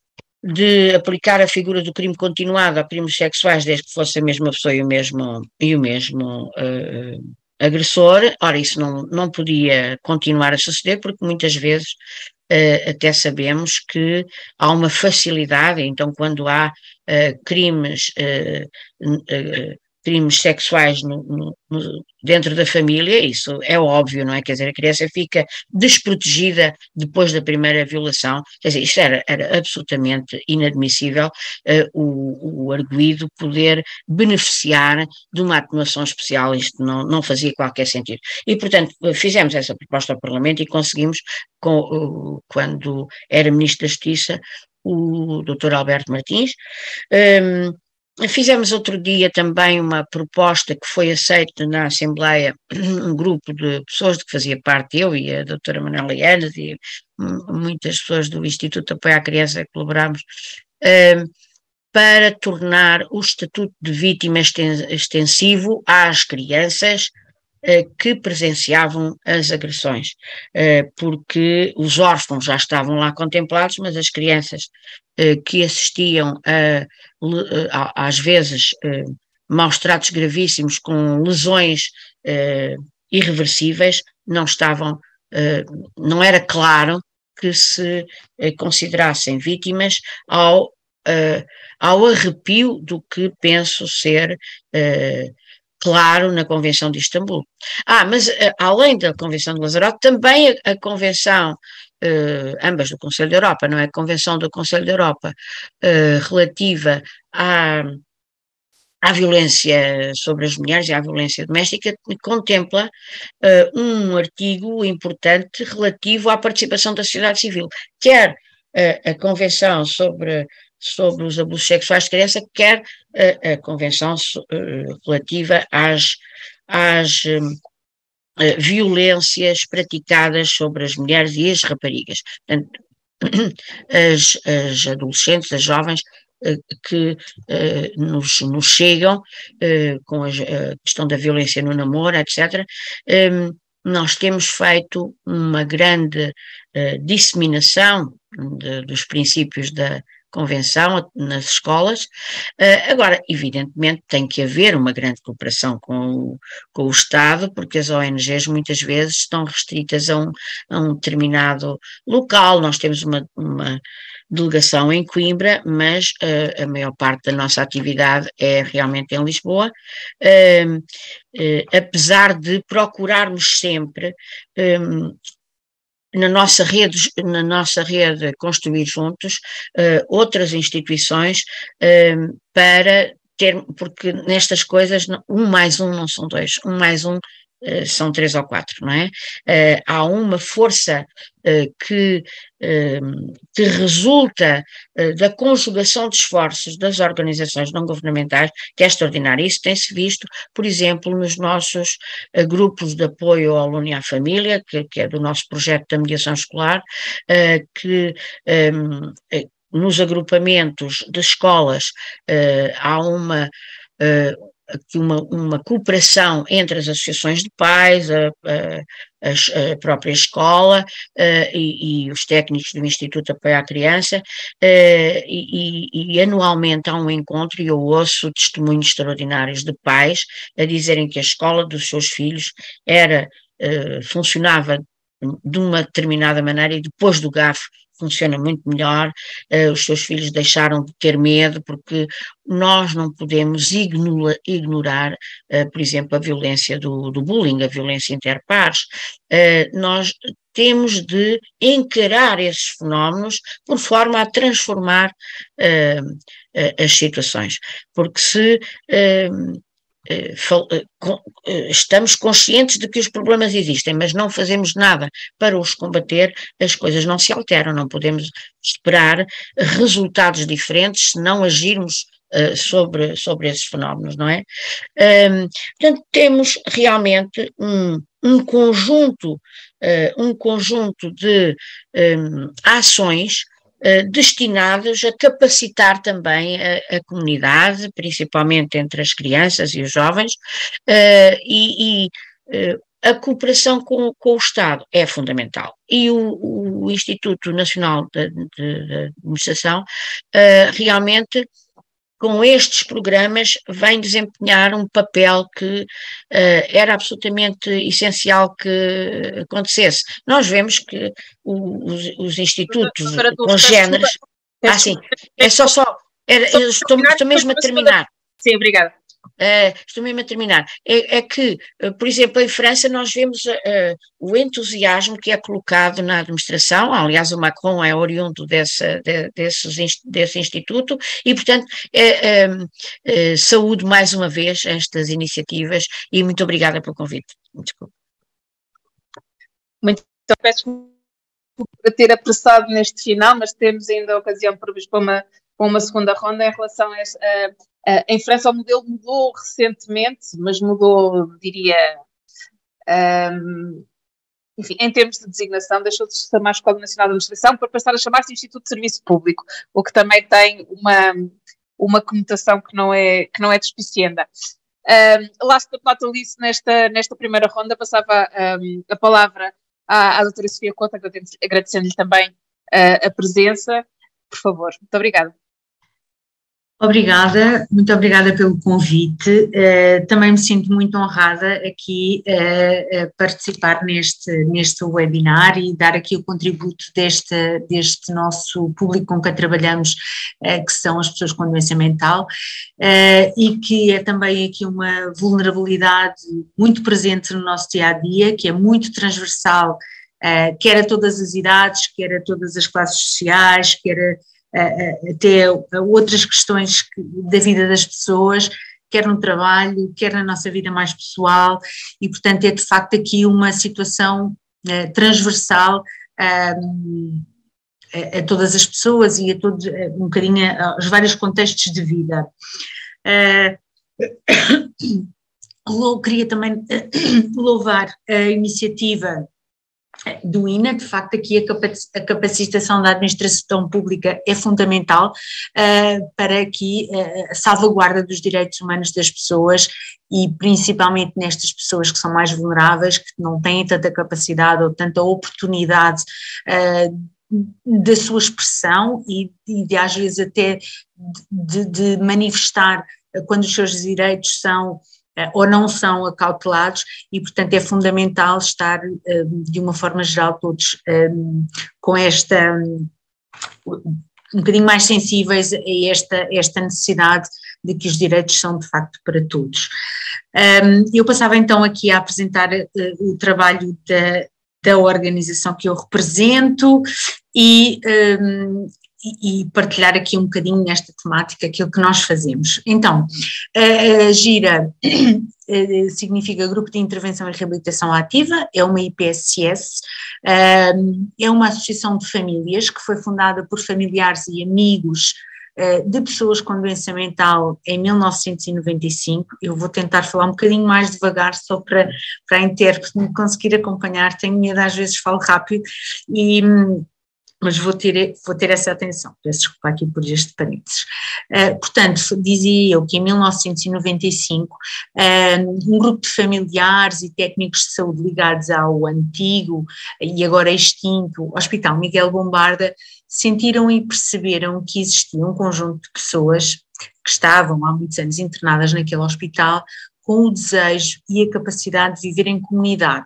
de aplicar a figura do crime continuado a crimes sexuais desde que fosse a mesma pessoa e o mesmo, e o mesmo uh, agressor. Ora, isso não, não podia continuar a suceder porque muitas vezes uh, até sabemos que há uma facilidade, então quando há uh, crimes, uh, uh, crimes sexuais no, no, no, dentro da família, isso é óbvio, não é? Quer dizer, a criança fica desprotegida depois da primeira violação. Quer dizer, isto era, era absolutamente inadmissível, uh, o, o arguido poder beneficiar de uma atenuação especial, isto não, não fazia qualquer sentido. E, portanto, fizemos essa proposta ao Parlamento e conseguimos, com, uh, quando era Ministro da Justiça, o doutor Alberto Martins, um, fizemos outro dia também uma proposta que foi aceita na Assembleia, um grupo de pessoas de que fazia parte eu e a doutora Manuela Yanes e muitas pessoas do Instituto de Apoio à Criança que colaboramos, um, para tornar o Estatuto de Vítima extensivo às crianças uh, que presenciavam as agressões, uh, porque os órfãos já estavam lá contemplados, mas as crianças uh, que assistiam a às vezes uh, maus tratos gravíssimos com lesões uh, irreversíveis, não estavam, uh, não era claro que se uh, considerassem vítimas ao, uh, ao arrepio do que penso ser uh, claro na Convenção de Istambul. Ah, mas uh, além da Convenção de Lanzarote, também a, a Convenção Uh, ambas do Conselho da Europa, não é? A Convenção do Conselho da Europa uh, relativa à, à violência sobre as mulheres e à violência doméstica contempla uh, um artigo importante relativo à participação da sociedade civil, quer uh, a Convenção sobre, sobre os abusos sexuais de criança, quer a, a Convenção uh, relativa às, às um, uh, violências praticadas sobre as mulheres e as raparigas. Portanto, as, as adolescentes, as jovens uh, que uh, nos, nos chegam uh, com a, a questão da violência no namoro, etcétera, um, nós temos feito uma grande uh, disseminação de, dos princípios da Convenção nas escolas. Uh, agora, evidentemente, tem que haver uma grande cooperação com o, com o Estado, porque as O N Gs muitas vezes estão restritas a um, a um determinado local. Nós temos uma, uma delegação em Coimbra, mas uh, a maior parte da nossa atividade é realmente em Lisboa, uh, uh, apesar de procurarmos sempre um, na nossa rede, na nossa rede construir juntos uh, outras instituições uh, para ter, porque nestas coisas um mais um não são dois, um mais um uh, são três ou quatro, não é? Uh, há uma força uh, que, uh, que resulta uh, da conjugação de esforços das organizações não governamentais, que é extraordinário. Isso tem-se visto, por exemplo, nos nossos uh, grupos de apoio ao aluno e à família, que, que é do nosso projeto da mediação escolar, uh, que um, uh, nos agrupamentos de escolas uh, há uma uh, Uma, uma cooperação entre as associações de pais, a, a, a própria escola uh, e, e os técnicos do Instituto de Apoio à Criança, uh, e, e, e anualmente há um encontro e eu ouço testemunhos extraordinários de pais a dizerem que a escola dos seus filhos era, uh, funcionava de uma determinada maneira e depois do G A F funciona muito melhor, uh, os seus filhos deixaram de ter medo, porque nós não podemos ignora, ignorar, uh, por exemplo, a violência do, do bullying, a violência interpares. Uh, nós temos de encarar esses fenómenos por forma a transformar uh, uh, as situações, porque se... Uh, estamos conscientes de que os problemas existem, mas não fazemos nada para os combater, as coisas não se alteram, não podemos esperar resultados diferentes se não agirmos uh, sobre, sobre esses fenómenos, não é? Um, portanto, temos realmente um, um conjunto, uh, um conjunto de um, ações Uh, destinadas a capacitar também a, a comunidade, principalmente entre as crianças e os jovens, uh, e, e uh, a cooperação com, com o Estado é fundamental. E o, o Instituto Nacional de, de, de Administração uh, realmente, com estes programas, vem desempenhar um papel que uh, era absolutamente essencial que acontecesse. Nós vemos que o, os, os institutos congêneres... Ah, sim, é só, só, era, eu estou, estou mesmo a terminar. Sim, obrigada. Uh, estou mesmo a terminar, é, é que, uh, por exemplo, em França nós vemos uh, o entusiasmo que é colocado na administração. Aliás, o Macron é oriundo dessa, de, desses, desse instituto e, portanto, é, é, é, saúdo mais uma vez estas iniciativas e muito obrigada pelo convite. Desculpa. Muito peço por ter apressado neste final, mas temos ainda a ocasião prevista para uma, para uma segunda ronda em relação a esta... Uh, Uh, em França o modelo mudou recentemente, mas mudou, diria, um, enfim, em termos de designação, deixou de se chamar Escola Nacional de Administração para passar a chamar-se Instituto de Serviço Público, o que também tem uma, uma conotação que não é, que não é despicienda. Um, last but not least, nesta, nesta primeira ronda, passava um, a palavra à, à doutora Sofia Couto, agradecendo-lhe também uh, a presença. Por favor, muito obrigada. Obrigada, muito obrigada pelo convite. Uh, também me sinto muito honrada aqui uh, a participar neste, neste webinar e dar aqui o contributo deste, deste nosso público com quem trabalhamos, uh, que são as pessoas com doença mental, uh, e que é também aqui uma vulnerabilidade muito presente no nosso dia-a-dia, que é muito transversal, uh, quer a todas as idades, quer a todas as classes sociais, quer a até outras questões da vida das pessoas, quer no trabalho, quer na nossa vida mais pessoal, e portanto é de facto aqui uma situação uh, transversal um, a, a todas as pessoas e a todos, um bocadinho aos vários contextos de vida. Uh, queria também louvar a iniciativa do I N A. De facto, aqui a capacitação da administração pública é fundamental uh, para que uh, a salvaguarda dos direitos humanos das pessoas, e principalmente nestas pessoas que são mais vulneráveis, que não têm tanta capacidade ou tanta oportunidade uh, da sua expressão e, e de às vezes até de, de manifestar quando os seus direitos são ou não são acautelados, e portanto é fundamental estar de uma forma geral todos com esta, um bocadinho mais sensíveis a esta, esta necessidade de que os direitos são de facto para todos. Eu passava então aqui a apresentar o trabalho da, da organização que eu represento e, e partilhar aqui um bocadinho nesta temática aquilo que nós fazemos. Então, a GIRA significa Grupo de Intervenção e Reabilitação Ativa, é uma I P S S, é uma associação de famílias que foi fundada por familiares e amigos de pessoas com doença mental em mil novecentos e noventa e cinco. Eu vou tentar falar um bocadinho mais devagar só para, para a intérprete me conseguir acompanhar, tenho medo, às vezes falo rápido, e... mas vou ter, vou ter essa atenção, peço desculpa aqui por este parênteses. Uh, portanto, dizia eu que em mil novecentos e noventa e cinco uh, um grupo de familiares e técnicos de saúde ligados ao antigo e agora extinto Hospital Miguel Bombarda sentiram e perceberam que existia um conjunto de pessoas que estavam há muitos anos internadas naquele hospital com o desejo e a capacidade de viver em comunidade.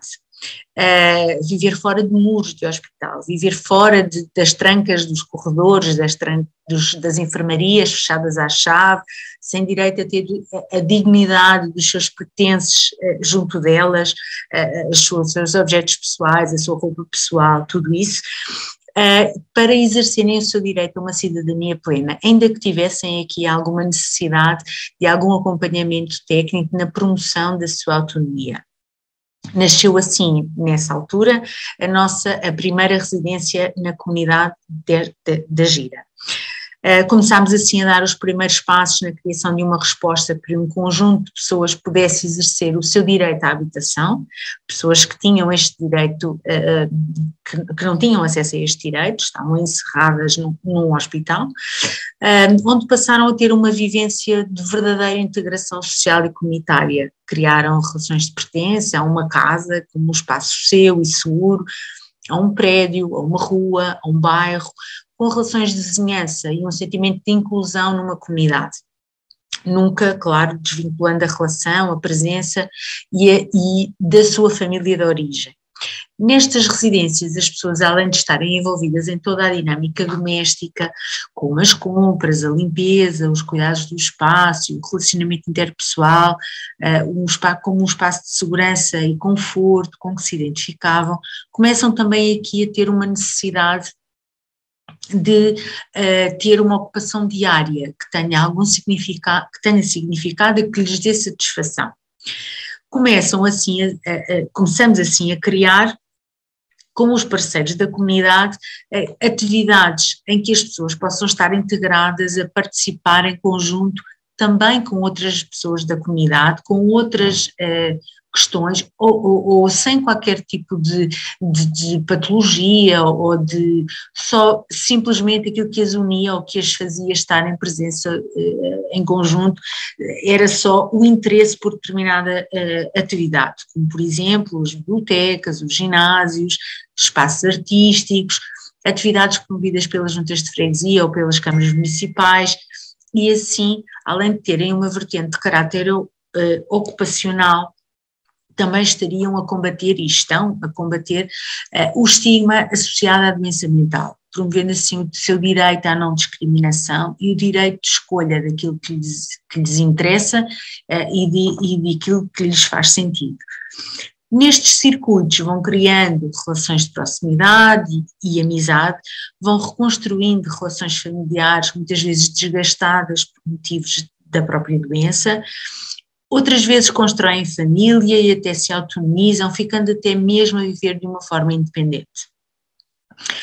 Uh, viver fora de muros de hospital, viver fora de, das trancas dos corredores, das, tran dos, das enfermarias fechadas à chave, sem direito a ter a, a dignidade dos seus pertences uh, junto delas, uh, os seus, seus objetos pessoais, a sua roupa pessoal, tudo isso, uh, para exercerem o seu direito a uma cidadania plena, ainda que tivessem aqui alguma necessidade de algum acompanhamento técnico na promoção da sua autonomia. Nasceu assim, nessa altura, a nossa a primeira residência na comunidade da GIRA. Uh, começámos assim a dar os primeiros passos na criação de uma resposta para que um conjunto de pessoas pudesse exercer o seu direito à habitação, pessoas que tinham este direito, uh, que, que não tinham acesso a este direito, estavam encerradas num, num hospital, uh, onde passaram a ter uma vivência de verdadeira integração social e comunitária. Criaram relações de pertença a uma casa como um espaço seu e seguro, a um prédio, a uma rua, a um bairro, com relações de vizinhança e um sentimento de inclusão numa comunidade. Nunca, claro, desvinculando a relação, a presença e, a, e da sua família de origem. Nestas residências, as pessoas, além de estarem envolvidas em toda a dinâmica doméstica, como as compras, a limpeza, os cuidados do espaço, o relacionamento interpessoal, uh, um espaço, como um espaço de segurança e conforto com que se identificavam, começam também aqui a ter uma necessidade de uh, ter uma ocupação diária que tenha algum significado, que tenha significado e que lhes dê satisfação. Começam assim, a, a, a, começamos assim a criar, com os parceiros da comunidade, a, atividades em que as pessoas possam estar integradas a participar em conjunto também com outras pessoas da comunidade, com outras uh, questões, ou, ou, ou sem qualquer tipo de, de, de patologia, ou de só simplesmente aquilo que as unia ou que as fazia estar em presença uh, em conjunto, era só o interesse por determinada uh, atividade, como por exemplo as bibliotecas, os ginásios, espaços artísticos, atividades promovidas pelas juntas de freguesia ou pelas câmaras municipais, e assim, além de terem uma vertente de caráter uh, ocupacional, também estariam a combater e estão a combater uh, o estigma associado à doença mental, promovendo assim o seu direito à não discriminação e o direito de escolha daquilo que lhes, que lhes interessa uh, e, de, e daquilo que lhes faz sentido. Nestes circuitos vão criando relações de proximidade e, e amizade, vão reconstruindo relações familiares, muitas vezes desgastadas por motivos da própria doença, outras vezes constroem família e até se autonomizam, ficando até mesmo a viver de uma forma independente.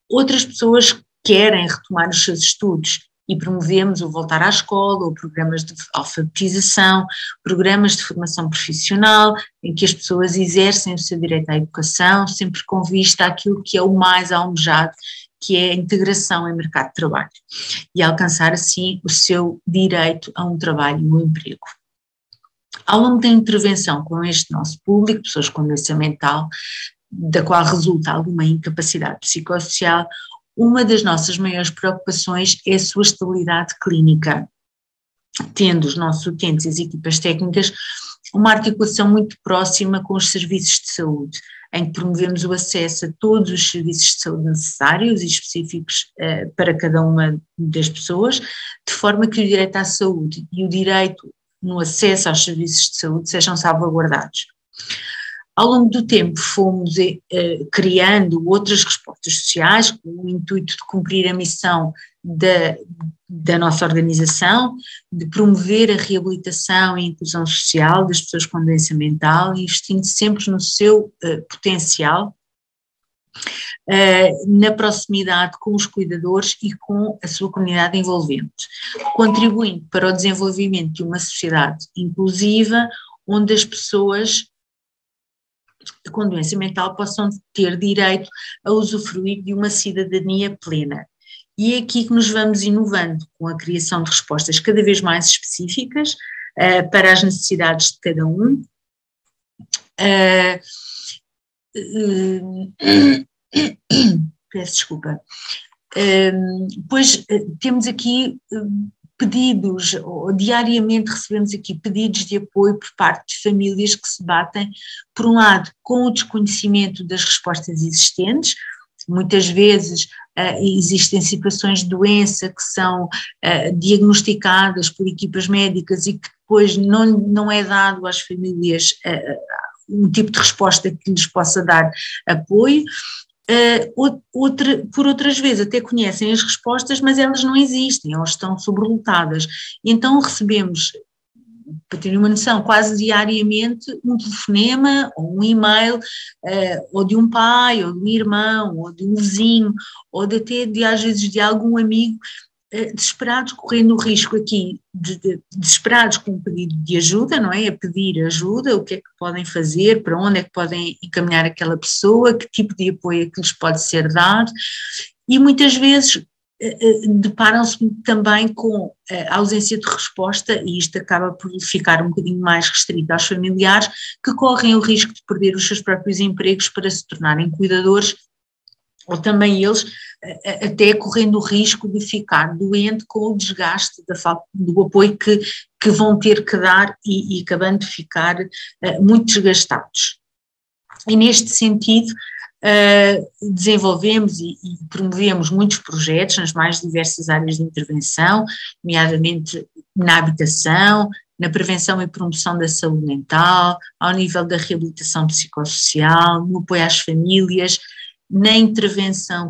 Outras pessoas querem retomar os seus estudos e promovemos o voltar à escola, ou programas de alfabetização, programas de formação profissional, em que as pessoas exercem o seu direito à educação, sempre com vista àquilo que é o mais almejado, que é a integração em mercado de trabalho, e alcançar assim o seu direito a um trabalho e um emprego. Ao longo da intervenção com este nosso público, pessoas com doença mental, da qual resulta alguma incapacidade psicossocial, uma das nossas maiores preocupações é a sua estabilidade clínica, tendo os nossos utentes e as equipas técnicas uma articulação muito próxima com os serviços de saúde, em que promovemos o acesso a todos os serviços de saúde necessários e específicos eh, para cada uma das pessoas, de forma que o direito à saúde e o direito no acesso aos serviços de saúde sejam salvaguardados. Ao longo do tempo fomos eh, criando outras respostas sociais com o intuito de cumprir a missão da, da nossa organização, de promover a reabilitação e a inclusão social das pessoas com doença mental, investindo sempre no seu eh, potencial, eh, na proximidade com os cuidadores e com a sua comunidade envolvente, contribuindo para o desenvolvimento de uma sociedade inclusiva, onde as pessoas com doença mental possam ter direito a usufruir de uma cidadania plena. E é aqui que nos vamos inovando com a criação de respostas cada vez mais específicas uh, para as necessidades de cada um. Uh, uh, peço desculpa. Uh, pois uh, temos aqui uh, pedidos, ou diariamente recebemos aqui pedidos de apoio por parte de famílias que se batem, por um lado, com o desconhecimento das respostas existentes. Muitas vezes uh, existem situações de doença que são uh, diagnosticadas por equipas médicas e que depois não, não é dado às famílias uh, um tipo de resposta que lhes possa dar apoio. Uh, outra, por outras vezes até conhecem as respostas, mas elas não existem, elas estão sobrelotadas. Então recebemos, para terem uma noção, quase diariamente um telefonema ou um e-mail, uh, ou de um pai, ou de um irmão, ou de um vizinho, ou de até de, às vezes de algum amigo, uh, desesperados, correndo o risco aqui, de, de, desesperados com um pedido de ajuda, não é? A pedir ajuda, o que é que podem fazer, para onde é que podem encaminhar aquela pessoa, que tipo de apoio é que lhes pode ser dado, e muitas vezes deparam-se também com a ausência de resposta, e isto acaba por ficar um bocadinho mais restrito aos familiares, que correm o risco de perder os seus próprios empregos para se tornarem cuidadores, ou também eles até correndo o risco de ficar doente com o desgaste da falta do apoio que, que vão ter que dar e, e acabando de ficar uh, muito desgastados. E neste sentido, Uh, desenvolvemos e, e promovemos muitos projetos nas mais diversas áreas de intervenção, nomeadamente na habitação, na prevenção e promoção da saúde mental, ao nível da reabilitação psicossocial, no apoio às famílias, na intervenção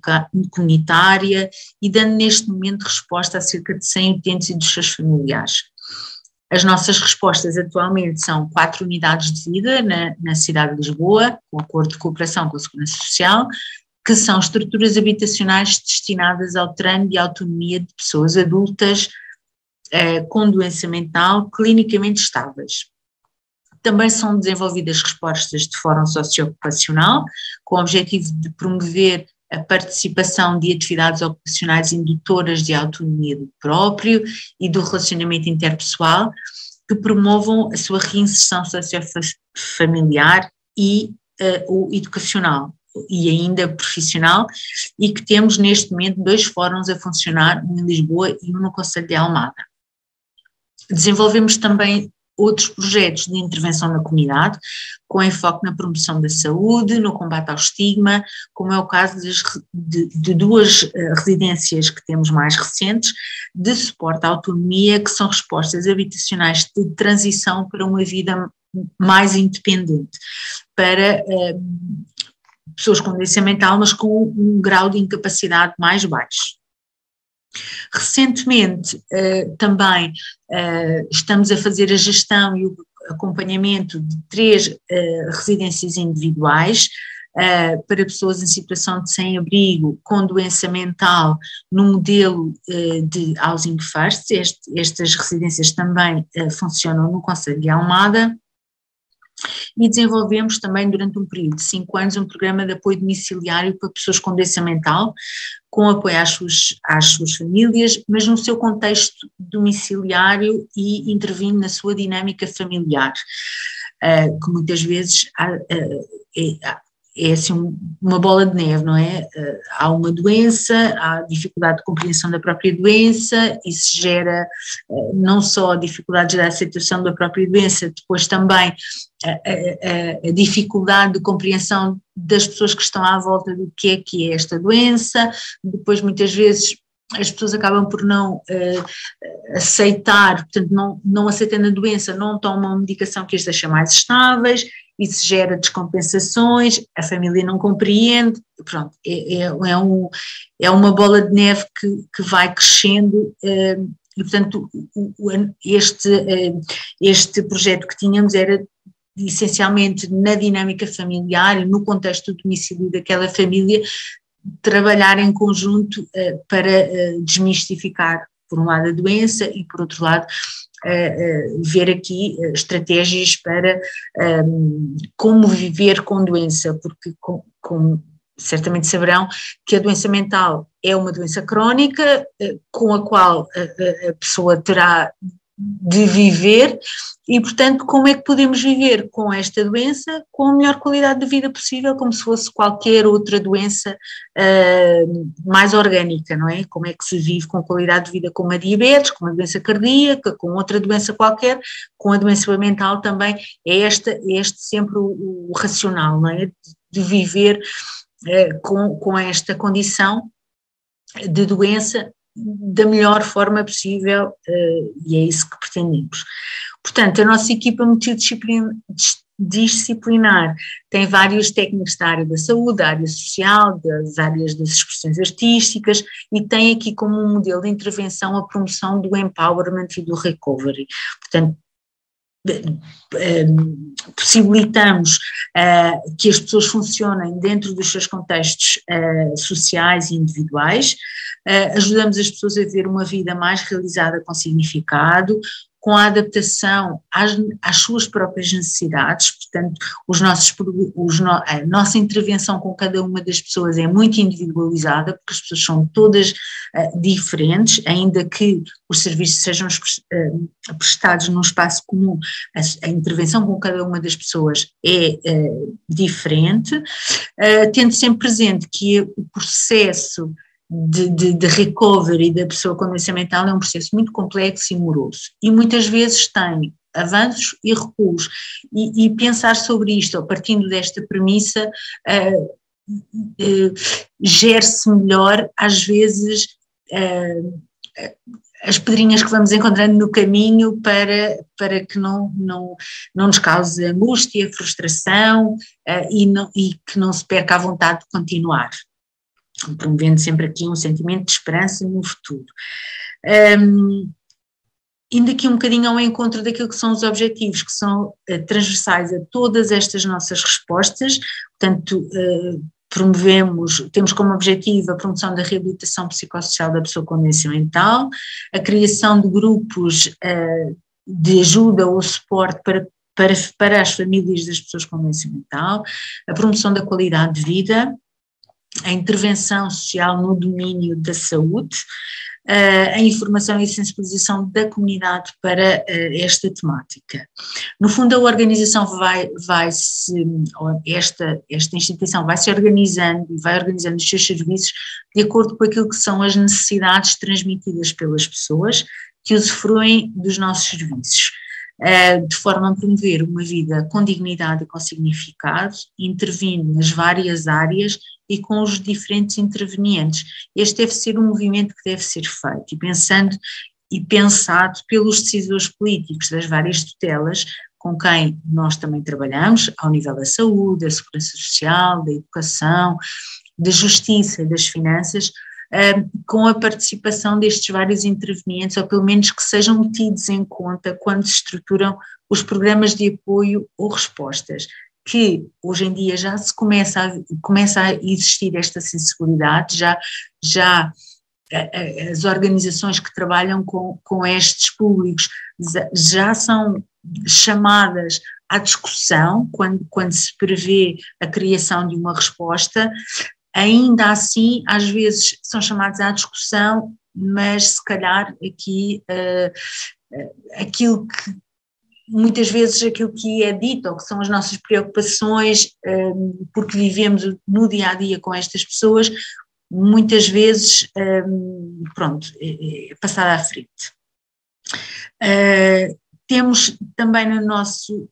comunitária e dando neste momento resposta a cerca de cem utentes e dos seus familiares. As nossas respostas atualmente são quatro unidades de vida na, na cidade de Lisboa, com acordo de cooperação com a Segurança Social, que são estruturas habitacionais destinadas ao treino de autonomia de pessoas adultas eh, com doença mental clinicamente estáveis. Também são desenvolvidas respostas de fórum socioocupacional, com o objetivo de promover a participação de atividades ocupacionais indutoras de autonomia do próprio e do relacionamento interpessoal, que promovam a sua reinserção sociofamiliar e uh, o educacional e ainda profissional, e que temos neste momento dois fóruns a funcionar, um em Lisboa e um no concelho de Almada. Desenvolvemos também outros projetos de intervenção na comunidade, com enfoque na promoção da saúde, no combate ao estigma, como é o caso das, de, de duas uh, residências que temos mais recentes, de suporte à autonomia, que são respostas habitacionais de transição para uma vida mais independente, para uh, pessoas com doença mental, mas com um grau de incapacidade mais baixo. Recentemente uh, também uh, estamos a fazer a gestão e o acompanhamento de três uh, residências individuais uh, para pessoas em situação de sem-abrigo com doença mental no modelo uh, de Housing First. Este, estas residências também uh, funcionam no Concelho de Almada. E desenvolvemos também durante um período de cinco anos um programa de apoio domiciliário para pessoas com doença mental, com apoio às suas, às suas famílias, mas no seu contexto domiciliário e intervindo na sua dinâmica familiar, uh, que muitas vezes há, uh, é, é assim uma bola de neve, não é? Uh, há uma doença, há dificuldade de compreensão da própria doença, isso gera uh, não só dificuldades da aceitação da própria doença, depois também a, a, a dificuldade de compreensão das pessoas que estão à volta do que é que é esta doença, depois muitas vezes as pessoas acabam por não uh, aceitar, portanto não, não aceitando a doença, não tomam uma medicação que as deixa mais estáveis, isso gera descompensações, a família não compreende, pronto, é, é, é, um, é uma bola de neve que, que vai crescendo uh, e portanto este, uh, este projeto que tínhamos era essencialmente na dinâmica familiar e no contexto do domicílio daquela família, trabalhar em conjunto uh, para uh, desmistificar, por um lado, a doença e, por outro lado, uh, uh, ver aqui uh, estratégias para um, como viver com doença, porque, com, com, certamente saberão que a doença mental é uma doença crónica uh, com a qual a, a pessoa terá de viver e, portanto, como é que podemos viver com esta doença com a melhor qualidade de vida possível, como se fosse qualquer outra doença uh, mais orgânica, não é? Como é que se vive com qualidade de vida com uma diabetes, com uma doença cardíaca, com outra doença qualquer, com a doença mental também, é, esta, é este sempre o, o racional, não é? De viver uh, com, com esta condição de doença da melhor forma possível, uh, e é isso que pretendemos. Portanto, a nossa equipa multidisciplinar tem vários técnicos da área da saúde, da área social, das áreas das expressões artísticas e tem aqui como um modelo de intervenção a promoção do empowerment e do recovery. Portanto, possibilitamos uh, que as pessoas funcionem dentro dos seus contextos uh, sociais e individuais, uh, ajudamos as pessoas a viver uma vida mais realizada com significado, com a adaptação às, às suas próprias necessidades, portanto, os nossos, os no, a nossa intervenção com cada uma das pessoas é muito individualizada, porque as pessoas são todas uh, diferentes, ainda que os serviços sejam uh, prestados num espaço comum, a, a intervenção com cada uma das pessoas é uh, diferente, uh, tendo sempre presente que o processo De, de, de recovery da pessoa com doença mental é um processo muito complexo e moroso e muitas vezes tem avanços e recuos e, e pensar sobre isto, partindo desta premissa, uh, uh, gere-se melhor às vezes uh, as pedrinhas que vamos encontrando no caminho para, para que não, não, não nos cause angústia, frustração uh, e, não, e que não se perca a vontade de continuar, promovendo sempre aqui um sentimento de esperança no futuro. Um, indo aqui um bocadinho ao encontro daquilo que são os objetivos, que são uh, transversais a todas estas nossas respostas, portanto, uh, promovemos, temos como objetivo a promoção da reabilitação psicossocial da pessoa com doença mental, a criação de grupos uh, de ajuda ou suporte para, para, para as famílias das pessoas com doença mental, a promoção da qualidade de vida, a intervenção social no domínio da saúde, a informação e a sensibilização da comunidade para esta temática. No fundo, a organização vai, vai se, esta, esta instituição vai se organizando e vai organizando os seus serviços de acordo com aquilo que são as necessidades transmitidas pelas pessoas que usufruem dos nossos serviços, de forma a promover uma vida com dignidade e com significado, intervindo nas várias áreas e com os diferentes intervenientes. Este deve ser um movimento que deve ser feito e pensando e pensado pelos decisores políticos das várias tutelas com quem nós também trabalhamos, ao nível da saúde, da segurança social, da educação, da justiça e das finanças, com a participação destes vários intervenientes, ou pelo menos que sejam tidos em conta quando se estruturam os programas de apoio ou respostas. que hoje em dia já se começa a, começa a existir esta sensibilidade, já, já as organizações que trabalham com, com estes públicos já são chamadas à discussão quando, quando se prevê a criação de uma resposta. Ainda assim, às vezes são chamados à discussão, mas se calhar aqui uh, uh, aquilo que muitas vezes aquilo que é dito, ou que são as nossas preocupações, uh, porque vivemos no dia a dia com estas pessoas, muitas vezes, um, pronto, é, é passada à frente. Uh, temos também no nosso,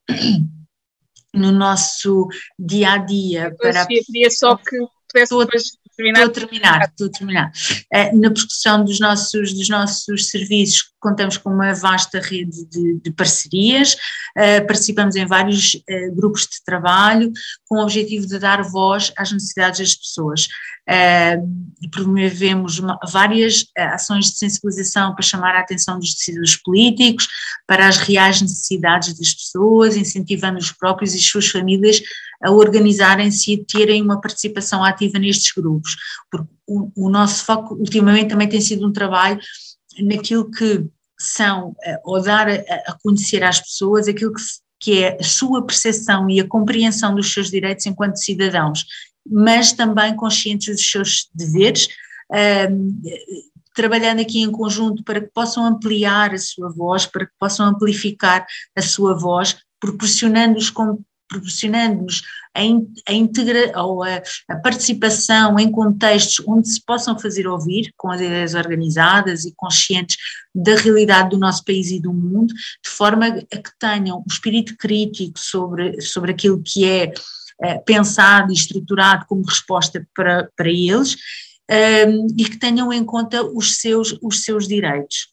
no nosso dia a dia. Para... Eu queria só que pudesse depois terminar. Estou a terminar, estou a terminar. Uh, na prescrição dos nossos, dos nossos serviços, contamos com uma vasta rede de, de parcerias, uh, participamos em vários uh, grupos de trabalho, com o objetivo de dar voz às necessidades das pessoas. Uh, promovemos uma, várias uh, ações de sensibilização para chamar a atenção dos decisores políticos, para as reais necessidades das pessoas, incentivando os próprios e as suas famílias a organizarem-se e a terem uma participação ativa nestes grupos, porque o, o nosso foco ultimamente também tem sido um trabalho naquilo que são, ou dar a, a conhecer às pessoas aquilo que, que é a sua percepção e a compreensão dos seus direitos enquanto cidadãos, mas também conscientes dos seus deveres, um, trabalhando aqui em conjunto para que possam ampliar a sua voz, para que possam amplificar a sua voz, proporcionando-os com proporcionando-nos a, a, integra, ou a, a participação em contextos onde se possam fazer ouvir, com as ideias organizadas e conscientes da realidade do nosso país e do mundo, de forma a que tenham um espírito crítico sobre, sobre aquilo que é, é pensado e estruturado como resposta para, para eles, um, e que tenham em conta os seus, os seus direitos.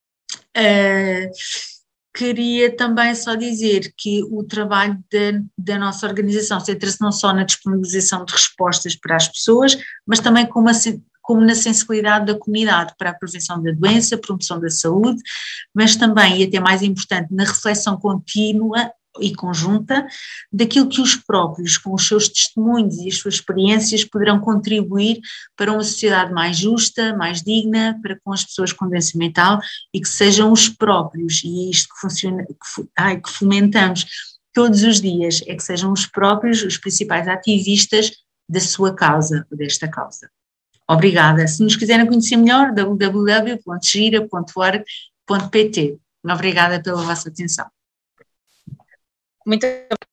Uh, Queria também só dizer que o trabalho da, da nossa organização centra-se não só na disponibilização de respostas para as pessoas, mas também como, a, como na sensibilidade da comunidade para a prevenção da doença, promoção da saúde, mas também, e até mais importante, na reflexão contínua e conjunta daquilo que os próprios, com os seus testemunhos e as suas experiências, poderão contribuir para uma sociedade mais justa, mais digna, para com as pessoas com doença mental, e que sejam os próprios, e é isto que, funciona, que, ai, que fomentamos todos os dias, é que sejam os próprios os principais ativistas da sua causa, desta causa. Obrigada. Se nos quiserem conhecer melhor, w w w ponto gira ponto org ponto p t. Obrigada pela vossa atenção. Muito.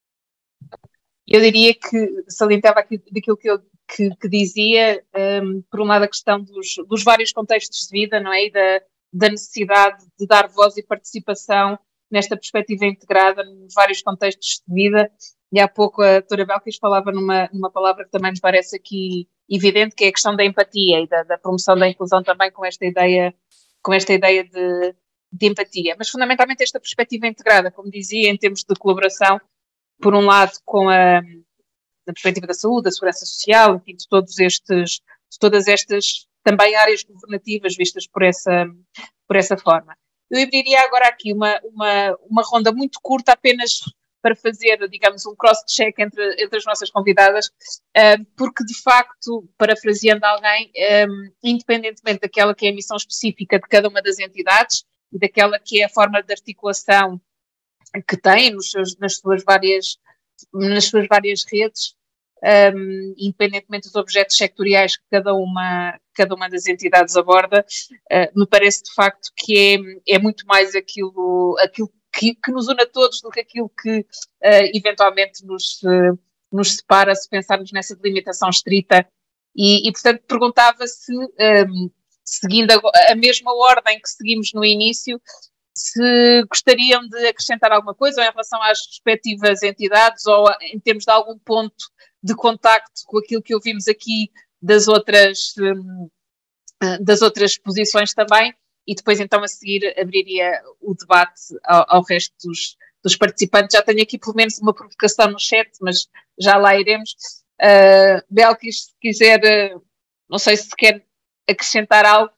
Eu diria que salientava aqui daquilo que eu que, que dizia, um, por um lado a questão dos, dos vários contextos de vida, não é? E da, da necessidade de dar voz e participação nesta perspectiva integrada nos vários contextos de vida. E há pouco a doutora Belkis falava numa, numa palavra que também me parece aqui evidente, que é a questão da empatia e da, da promoção da inclusão também com esta ideia, com esta ideia de de empatia, mas fundamentalmente esta perspectiva integrada, como dizia, em termos de colaboração, por um lado com a, a perspectiva da saúde, da segurança social, enfim, de todos estes, de todas estas também áreas governativas vistas por essa, por essa forma. Eu abriria agora aqui uma, uma, uma ronda muito curta apenas para fazer, digamos, um cross-check entre, entre as nossas convidadas, uh, porque de facto, parafraseando alguém, um, independentemente daquela que é a missão específica de cada uma das entidades, e daquela que é a forma de articulação que tem nos seus, nas, suas várias, nas suas várias redes, um, independentemente dos objetos sectoriais que cada uma, cada uma das entidades aborda, uh, me parece de facto que é, é muito mais aquilo, aquilo que, que nos une a todos do que aquilo que uh, eventualmente nos, uh, nos separa, se pensarmos nessa delimitação estrita. E, e portanto, perguntava se... Um, seguindo a, a mesma ordem que seguimos no início, se gostariam de acrescentar alguma coisa ou em relação às respectivas entidades ou a, em termos de algum ponto de contacto com aquilo que ouvimos aqui das outras, um, das outras posições também, e depois então a seguir abriria o debate ao, ao resto dos, dos participantes. Já tenho aqui pelo menos uma provocação no chat, mas já lá iremos. Uh, Belkis, se quiser, uh, não sei se quer acrescentar algo.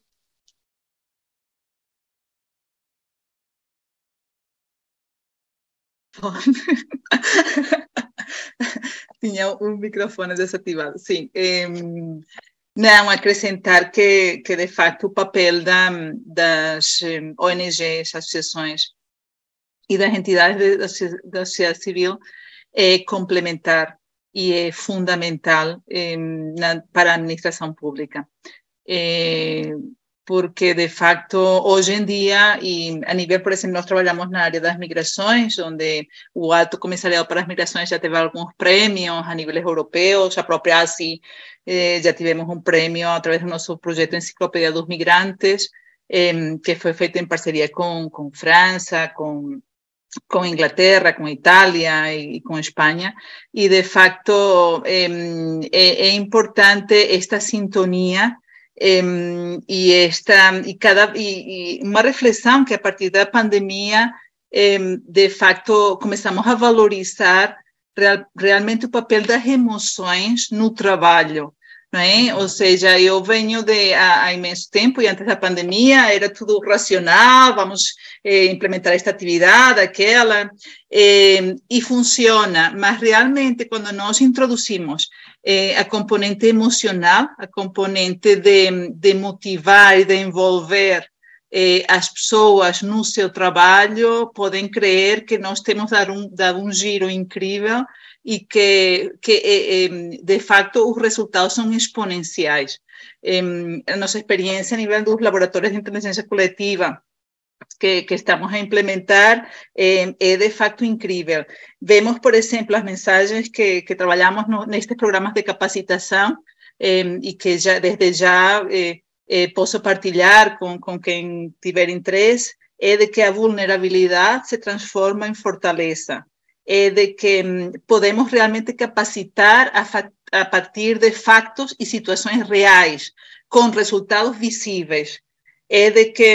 tinha um microfone desativado, sim. É, não, acrescentar que, que, de facto, o papel da, das O N Gs, associações e das entidades da sociedade civil é complementar e é fundamental eh, na, para a administração pública. Eh, porque, de facto, hoje em dia, e a nível, por exemplo, nós trabalhamos na área das migrações, onde o Alto Comissariado para as Migrações já teve alguns prêmios a níveis europeus, a própria A S I eh, já tivemos um prêmio através do nosso projeto Enciclopédia dos Migrantes, eh, que foi feito em parceria com, com França, com com Inglaterra, com Itália e com Espanha, e de facto é, é, é importante esta sintonia é, e, esta, e, cada, e, e uma reflexão que a partir da pandemia, é, de facto, começamos a valorizar real, realmente o papel das emoções no trabalho. Não é? Ou seja, eu venho de há, há imenso tempo e antes da pandemia era tudo racional, vamos eh, implementar esta atividade, aquela, eh, e funciona, mas realmente quando nós introduzimos eh, a componente emocional, a componente de, de motivar e de envolver eh, as pessoas no seu trabalho, podem crer que nós temos dado um, dado um giro incrível e que, que de facto, os resultados são exponenciais. A nossa experiência a nível dos laboratórios de inteligência coletiva que, que estamos a implementar é, é, de facto, incrível. Vemos, por exemplo, as mensagens que, que trabalhamos no, nestes programas de capacitação é, e que já, desde já é, é, posso partilhar com, com quem tiver interesse, é de que a vulnerabilidade se transforma em fortaleza. É de que podemos realmente capacitar a, a partir de factos e situações reais, com resultados visíveis. É de que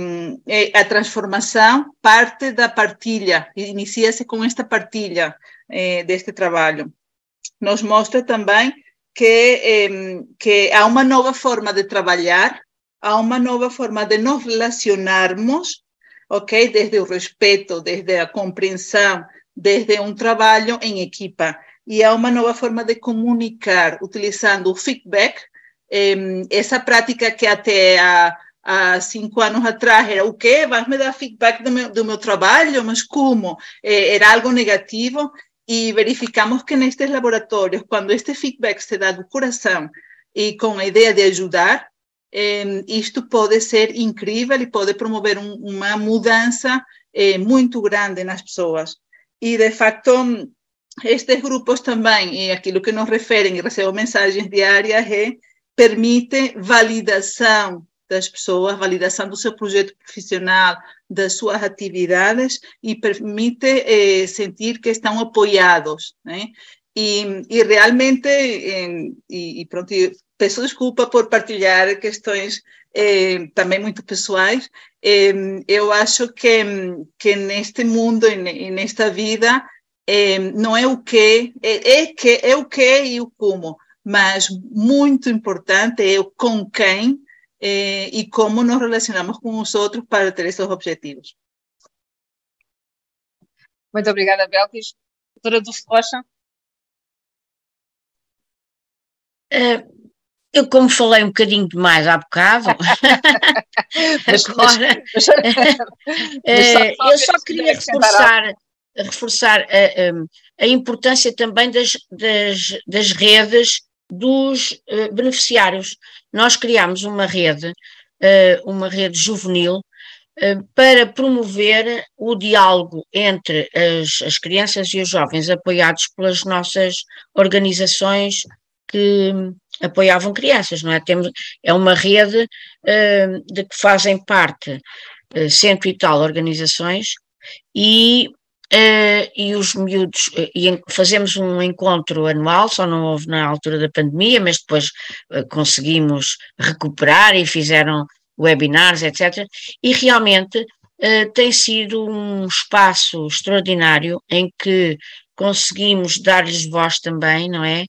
é, a transformação parte da partilha, inicia-se com esta partilha é, deste trabalho. Nos mostra também que, é, que há uma nova forma de trabalhar, há uma nova forma de nos relacionarmos, ok? Desde o respeito, desde a compreensão, desde um trabalho em equipa. E há uma nova forma de comunicar, utilizando o feedback, eh, essa prática que até há, há cinco anos atrás era o quê? Vais me dar feedback do meu, do meu trabalho? Mas como? Eh, era algo negativo. E verificamos que nestes laboratórios, quando este feedback se dá do coração e com a ideia de ajudar, eh, isto pode ser incrível e pode promover um, uma mudança eh, muito grande nas pessoas. E, de facto, estes grupos também, e aquilo que nos referem e recebem mensagens diárias, é, permite validação das pessoas, validação do seu projeto profissional, das suas atividades, e permite eh, sentir que estão apoiados, né? E, e realmente, eh, e, e pronto, peço desculpa por partilhar questões eh, também muito pessoais. Eh, eu acho que, que neste mundo e nesta vida eh, não é o que, é, é, que, é o que e o como, mas muito importante é o com quem eh, e como nos relacionamos com os outros para ter esses objetivos. Muito obrigada, Belkis. Doutora Dulce Rocha. Uh, eu, como falei um bocadinho demais há bocado, mas, agora, mas, mas, uh, eu só queria reforçar, reforçar a, a, a importância também das, das, das redes dos uh, beneficiários. Nós criámos uma rede, uh, uma rede juvenil, uh, para promover o diálogo entre as, as crianças e os jovens, apoiados pelas nossas organizações que apoiavam crianças, não é? Temos, é uma rede uh, de que fazem parte uh, cento e tal organizações e, uh, e os miúdos, uh, e fazemos um encontro anual, só não houve na altura da pandemia, mas depois uh, conseguimos recuperar e fizeram webinars, etcétera. E realmente uh, tem sido um espaço extraordinário em que conseguimos dar-lhes voz também, não é?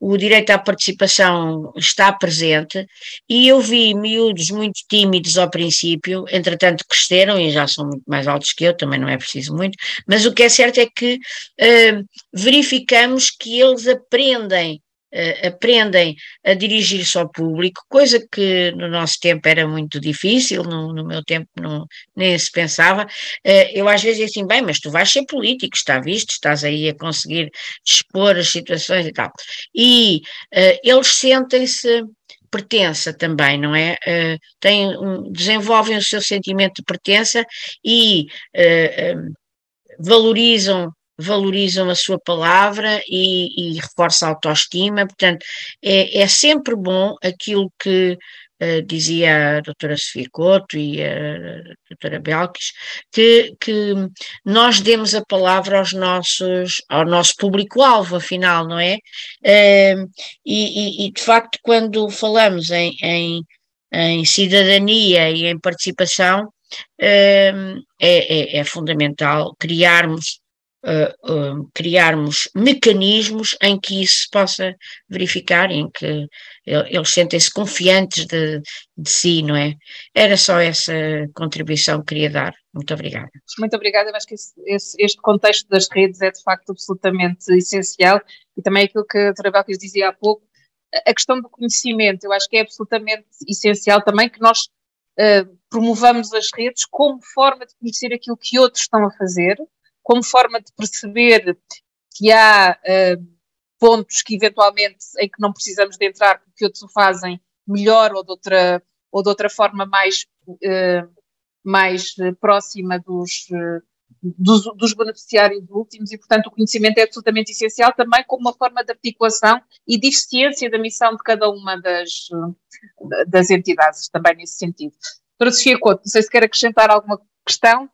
o direito à participação está presente, e eu vi miúdos muito tímidos ao princípio, entretanto cresceram e já são muito mais altos que eu, também não é preciso muito, mas o que é certo é que uh, verificamos que eles aprendem Uh, aprendem a dirigir-se ao público, coisa que no nosso tempo era muito difícil, no, no meu tempo não, nem se pensava. Uh, eu às vezes digo assim, bem, mas tu vais ser político, está visto, estás aí a conseguir expor as situações e tal. E uh, eles sentem-se pertença também, não é? Uh, têm, um, desenvolvem o seu sentimento de pertença e uh, um, valorizam valorizam a sua palavra e, e reforça a autoestima, portanto é, é sempre bom aquilo que uh, dizia a doutora Sofia Couto e a doutora Belkis, que, que nós demos a palavra aos nossos, ao nosso público-alvo, afinal, não é? Uh, e, e de facto quando falamos em, em, em cidadania e em participação, uh, é, é, é fundamental criarmos Uh, uh, criarmos mecanismos em que isso se possa verificar, em que eles sentem-se confiantes de, de si, não é? Era só essa contribuição que queria dar. Muito obrigada. Muito obrigada, eu acho que esse, esse, este contexto das redes é de facto absolutamente essencial, e também aquilo que a doutora Belkis dizia há pouco, a questão do conhecimento, eu acho que é absolutamente essencial também que nós uh, promovamos as redes como forma de conhecer aquilo que outros estão a fazer, como forma de perceber que há uh, pontos que eventualmente em que não precisamos de entrar porque outros o fazem melhor ou de outra, ou de outra forma mais, uh, mais uh, próxima dos, uh, dos, dos beneficiários últimos, e portanto o conhecimento é absolutamente essencial também como uma forma de articulação e de eficiência da missão de cada uma das, uh, das entidades, também nesse sentido. Doutora Sofia Couto, não sei se quer acrescentar alguma questão.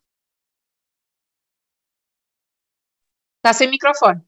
Está sem microfone.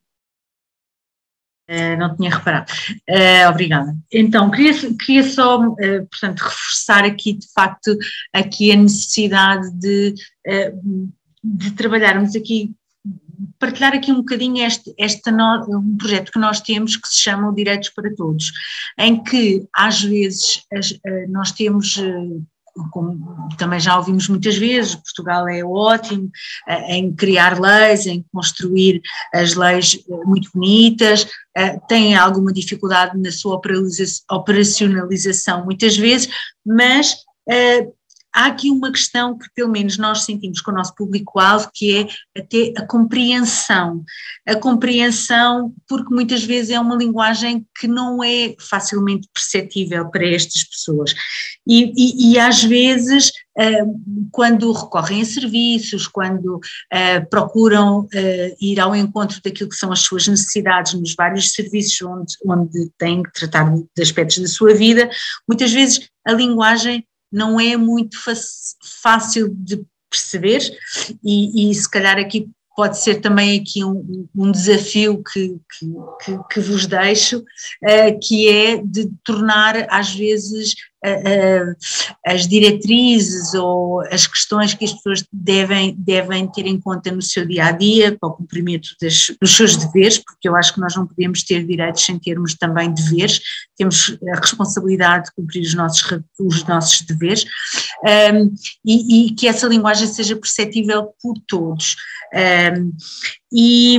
Uh, não tinha reparado. Uh, obrigada. Então, queria, queria só, uh, portanto, reforçar aqui, de facto, aqui a necessidade de, uh, de trabalharmos aqui, partilhar aqui um bocadinho este, este no, um projeto que nós temos que se chama o Direitos para Todos, em que, às vezes, as, uh, nós temos... Uh, como também já ouvimos muitas vezes, Portugal é ótimo uh, em criar leis, em construir as leis uh, muito bonitas, uh, tem alguma dificuldade na sua operacionalização muitas vezes, mas uh, há aqui uma questão que pelo menos nós sentimos com o nosso público-alvo, que é até a compreensão, a compreensão porque muitas vezes é uma linguagem que não é facilmente perceptível para estas pessoas e, e, e às vezes uh, quando recorrem a serviços, quando uh, procuram uh, ir ao encontro daquilo que são as suas necessidades nos vários serviços onde, onde têm que tratar de aspectos da sua vida, muitas vezes a linguagem não é muito fácil de perceber e, e se calhar aqui pode ser também aqui um, um desafio que, que, que, que vos deixo, uh, que é de tornar às vezes uh, uh, as diretrizes ou as questões que as pessoas devem, devem ter em conta no seu dia-a-dia para o cumprimento das, dos seus deveres, porque eu acho que nós não podemos ter direitos sem termos também deveres, temos a responsabilidade de cumprir os nossos, os nossos deveres, um, e, e que essa linguagem seja perceptível por todos. Um, e,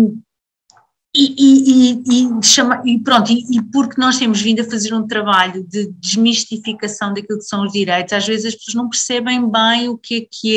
e, e, e, chama, e pronto, e, e porque nós temos vindo a fazer um trabalho de desmistificação daquilo que são os direitos, às vezes as pessoas não percebem bem o que é que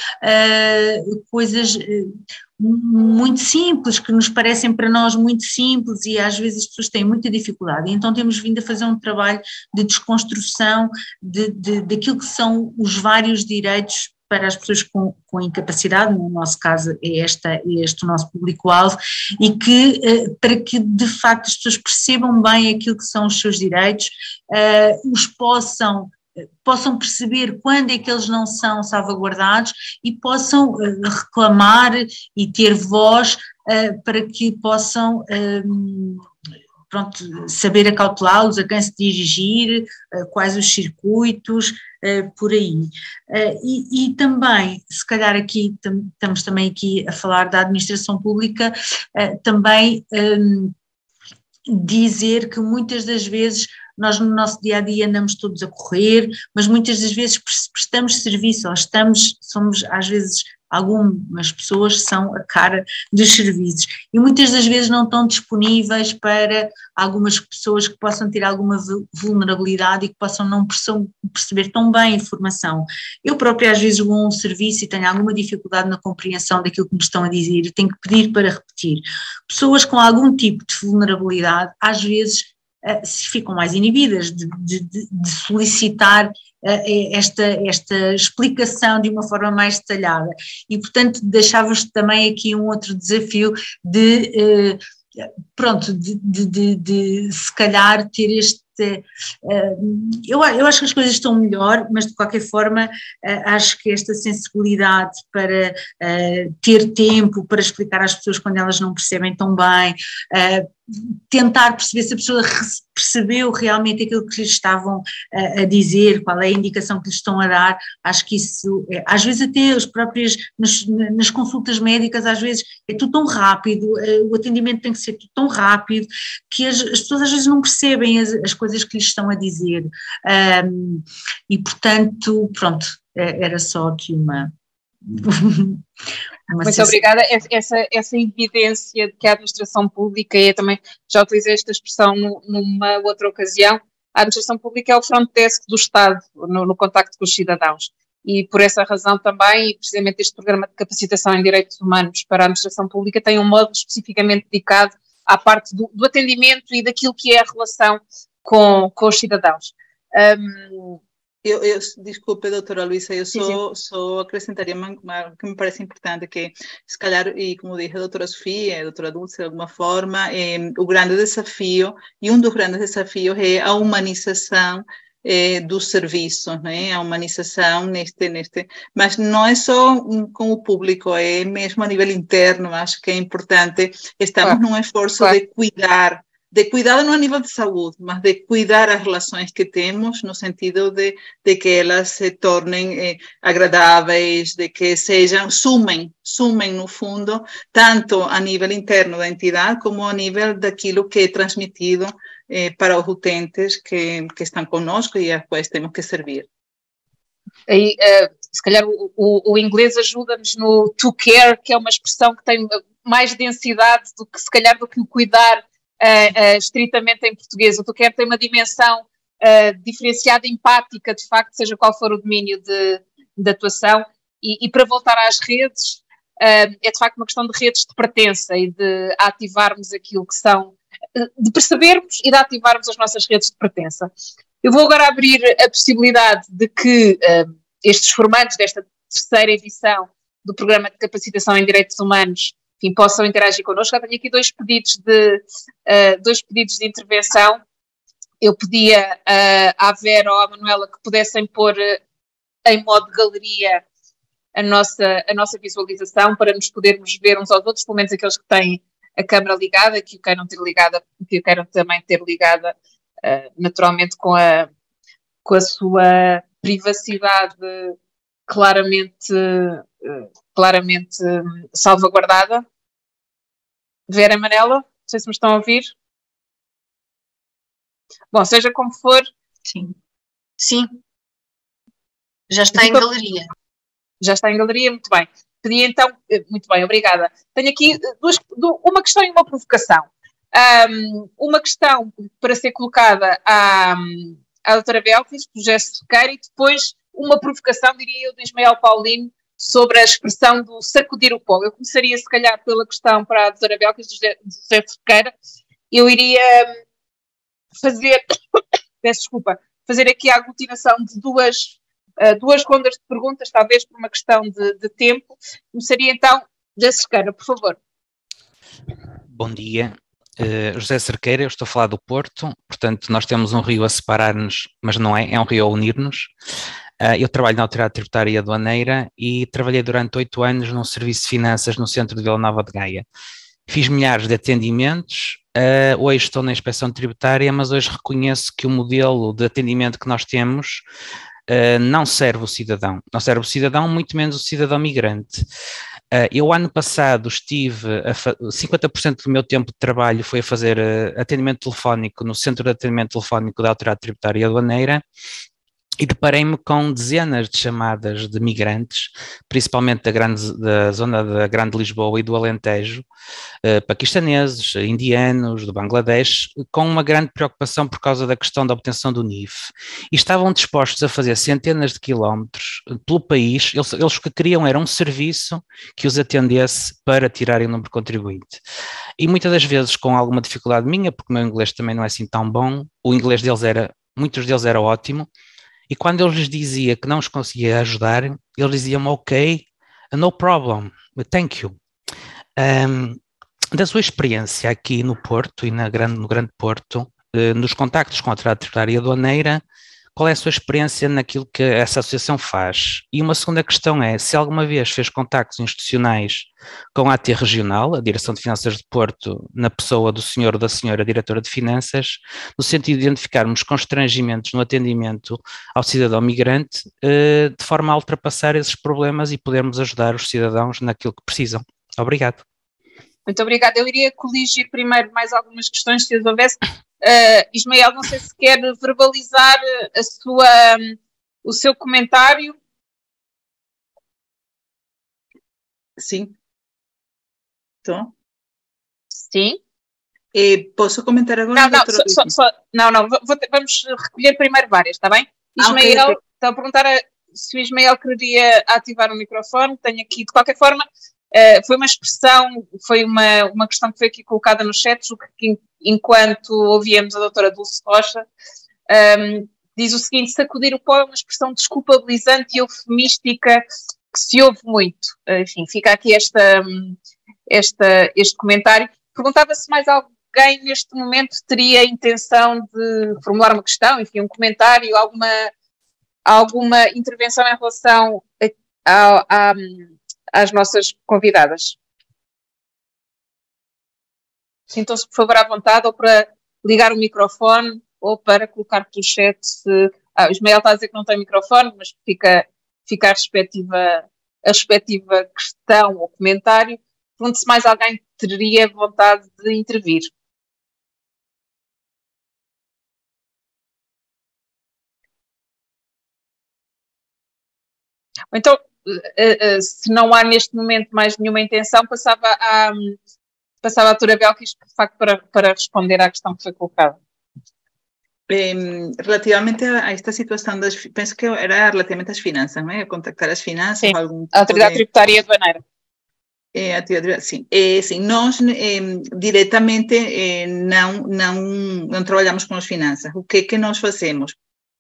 é uh, coisas uh, muito simples, que nos parecem para nós muito simples e às vezes as pessoas têm muita dificuldade, e então temos vindo a fazer um trabalho de desconstrução de, de, daquilo que são os vários direitos para as pessoas com, com incapacidade, no nosso caso é, esta, é este o nosso público-alvo, e que para que de facto as pessoas percebam bem aquilo que são os seus direitos, uh, os possam, possam perceber quando é que eles não são salvaguardados e possam uh, reclamar e ter voz uh, para que possam uh, pronto, saber acautelá-los, a quem se dirigir, uh, quais os circuitos, uh, por aí. Uh, e, e também, se calhar aqui, tam, estamos também aqui a falar da administração pública, uh, também um, dizer que muitas das vezes nós no nosso dia-a-dia andamos todos a correr, mas muitas das vezes prestamos serviço, ou estamos, somos às vezes, algumas pessoas são a cara dos serviços e muitas das vezes não estão disponíveis para algumas pessoas que possam ter alguma vulnerabilidade e que possam não perceber tão bem a informação. Eu própria às vezes vou a um serviço e tenho alguma dificuldade na compreensão daquilo que me estão a dizer e tenho que pedir para repetir. Pessoas com algum tipo de vulnerabilidade às vezes uh, ficam mais inibidas de, de, de solicitar Esta, esta explicação de uma forma mais detalhada e portanto deixava-vos também aqui um outro desafio de eh, pronto, de, de, de, de se calhar ter este Uh, eu, eu acho que as coisas estão melhor, mas de qualquer forma uh, acho que esta sensibilidade para uh, ter tempo para explicar às pessoas quando elas não percebem tão bem, uh, tentar perceber se a pessoa percebeu realmente aquilo que lhes estavam uh, a dizer, qual é a indicação que lhes estão a dar, acho que isso, é, às vezes até as próprias, nas, nas consultas médicas, às vezes é tudo tão rápido, uh, o atendimento tem que ser tudo tão rápido, que as, as pessoas às vezes não percebem as, as coisas que lhes estão a dizer, um, e portanto, pronto, era só aqui uma... uma Muito sensação. Obrigada, essa, essa evidência de que a administração pública, e eu também já utilizei esta expressão numa outra ocasião, a administração pública é o front desk do Estado no, no contacto com os cidadãos, e por essa razão também, e precisamente este programa de capacitação em direitos humanos para a administração pública tem um módulo especificamente dedicado à parte do, do atendimento e daquilo que é a relação com, com os cidadãos. Um, eu, eu, desculpe, doutora Luísa, eu só, só acrescentaria uma, uma, que me parece importante, que se calhar, e como disse a doutora Sofia, a doutora Dulce, de alguma forma, eh, o grande desafio, e um dos grandes desafios é a humanização eh, dos serviços, né? A humanização neste, neste, mas não é só com o público, é mesmo a nível interno, acho que é importante, estamos claro. num esforço claro. de cuidar, de cuidado não a nível de saúde, mas de cuidar as relações que temos, no sentido de, de que elas se tornem eh, agradáveis, de que sejam, sumem, sumem no fundo, tanto a nível interno da entidade, como a nível daquilo que é transmitido eh, para os utentes que, que estão conosco e a quais temos que servir. Aí, uh, se calhar o, o, o inglês ajuda-nos no to care, que é uma expressão que tem mais densidade do que, se calhar, do que o cuidar Uh, uh, estritamente em português. O to care tem uma dimensão uh, diferenciada, empática, de facto, seja qual for o domínio de, de atuação, e, e para voltar às redes, uh, é de facto uma questão de redes de pertença e de ativarmos aquilo que são, de percebermos e de ativarmos as nossas redes de pertença. Eu vou agora abrir a possibilidade de que uh, estes formandos desta terceira edição do Programa de Capacitação em Direitos Humanos, enfim, possam interagir connosco. Eu tenho aqui dois pedidos de, uh, dois pedidos de intervenção. Eu pedia uh, à Vera ou à Manuela que pudessem pôr uh, em modo galeria a nossa, a nossa visualização para nos podermos ver uns aos outros, pelo menos aqueles que têm a câmara ligada, que o queiram ter ligada, que o queiram também ter ligada uh, naturalmente com a, com a sua privacidade claramente... Uh, claramente um, salvaguardada. Vera e Manela, não sei se me estão a ouvir. Bom, seja como for. Sim. Sim. Já está em galeria. Já está em galeria, muito bem. Pedi então, muito bem, obrigada. Tenho aqui duas, uma questão e uma provocação. Um, uma questão para ser colocada à, à doutora Belkis, do José Cerqueira, e depois uma provocação, diria eu, de Ismael Paulino, sobre a expressão do sacudir o pó. Eu começaria, se calhar, pela questão para a doutora Belkis, do José Cerqueira. Eu iria fazer, peço desculpa, fazer aqui a aglutinação de duas, uh, duas rondas de perguntas, talvez por uma questão de, de tempo. Começaria então, José Cerqueira, por favor. Bom dia. Uh, José Cerqueira, eu estou a falar do Porto, portanto nós temos um rio a separar-nos, mas não é, é um rio a unir-nos. Uh, eu trabalho na Autoridade Tributária e Aduaneira e trabalhei durante oito anos num serviço de finanças no centro de Vila Nova de Gaia. Fiz milhares de atendimentos, uh, hoje estou na Inspeção Tributária, mas hoje reconheço que o modelo de atendimento que nós temos uh, não serve o cidadão, não serve o cidadão, muito menos o cidadão migrante. Uh, eu, ano passado, estive a cinquenta por cento do meu tempo de trabalho foi a fazer uh, atendimento telefónico no Centro de Atendimento Telefónico da Autoridade Tributária e Aduaneira, e deparei-me com dezenas de chamadas de migrantes, principalmente da, grande, da zona da Grande Lisboa e do Alentejo, eh, paquistaneses, indianos, do Bangladesh, com uma grande preocupação por causa da questão da obtenção do N I F. E estavam dispostos a fazer centenas de quilómetros pelo país. Eles, eles o que queriam era um serviço que os atendesse para tirarem o número de contribuinte. E muitas das vezes com alguma dificuldade minha, porque o meu inglês também não é assim tão bom, o inglês deles era, muitos deles era ótimo. E quando eu lhes dizia que não os conseguia ajudar, eles diziam, ok, no problem, thank you. Um, da sua experiência aqui no Porto e na grande, no Grande Porto, eh, nos contactos com a Autoridade Tributária e Aduaneira, qual é a sua experiência naquilo que essa associação faz? E uma segunda questão é, se alguma vez fez contactos institucionais com a A T Regional, a Direção de Finanças de Porto, na pessoa do senhor ou da senhora diretora de Finanças, no sentido de identificarmos constrangimentos no atendimento ao cidadão migrante, de forma a ultrapassar esses problemas e podermos ajudar os cidadãos naquilo que precisam. Obrigado. Muito obrigada. Eu iria corrigir primeiro mais algumas questões, se as houvesse. Uh, Ismael, não sei se quer verbalizar a sua, um, o seu comentário. Sim. Estou? Sim. E posso comentar agora? Não, não, só, só, só, não, não vou, vamos recolher primeiro várias, está bem? Ismael, ah, okay, okay. Estou a perguntar a, se o Ismael queria ativar o microfone. Tenho aqui, de qualquer forma, uh, foi uma expressão, foi uma, uma questão que foi aqui colocada no chat, que enquanto ouvíamos a doutora Dulce Rocha, um, diz o seguinte: sacudir o pó é uma expressão desculpabilizante e eufemística que se ouve muito. Enfim, fica aqui esta, esta, este comentário. Perguntava se mais alguém neste momento teria a intenção de formular uma questão, enfim, um comentário, alguma, alguma intervenção em relação a, a, a, às nossas convidadas. Sintam-se, por favor, à vontade, ou para ligar o microfone, ou para colocar pelo chat. Se... Ah, o Ismael está a dizer que não tem microfone, mas fica, fica a, respectiva, a respectiva questão ou comentário. Pergunto se mais alguém teria vontade de intervir. Então, se não há neste momento mais nenhuma intenção, passava a... Passava a doutora Belkis, de facto, para, para responder à questão que foi colocada. Um, relativamente a, a esta situação, das, penso que era relativamente às finanças, não é? A contactar as finanças. Sim, algum tipo a Autoridade de... Tributária e Aduaneira. É, atividade, sim. É, sim, nós é, diretamente é, não, não, não trabalhamos com as finanças. O que é que nós fazemos?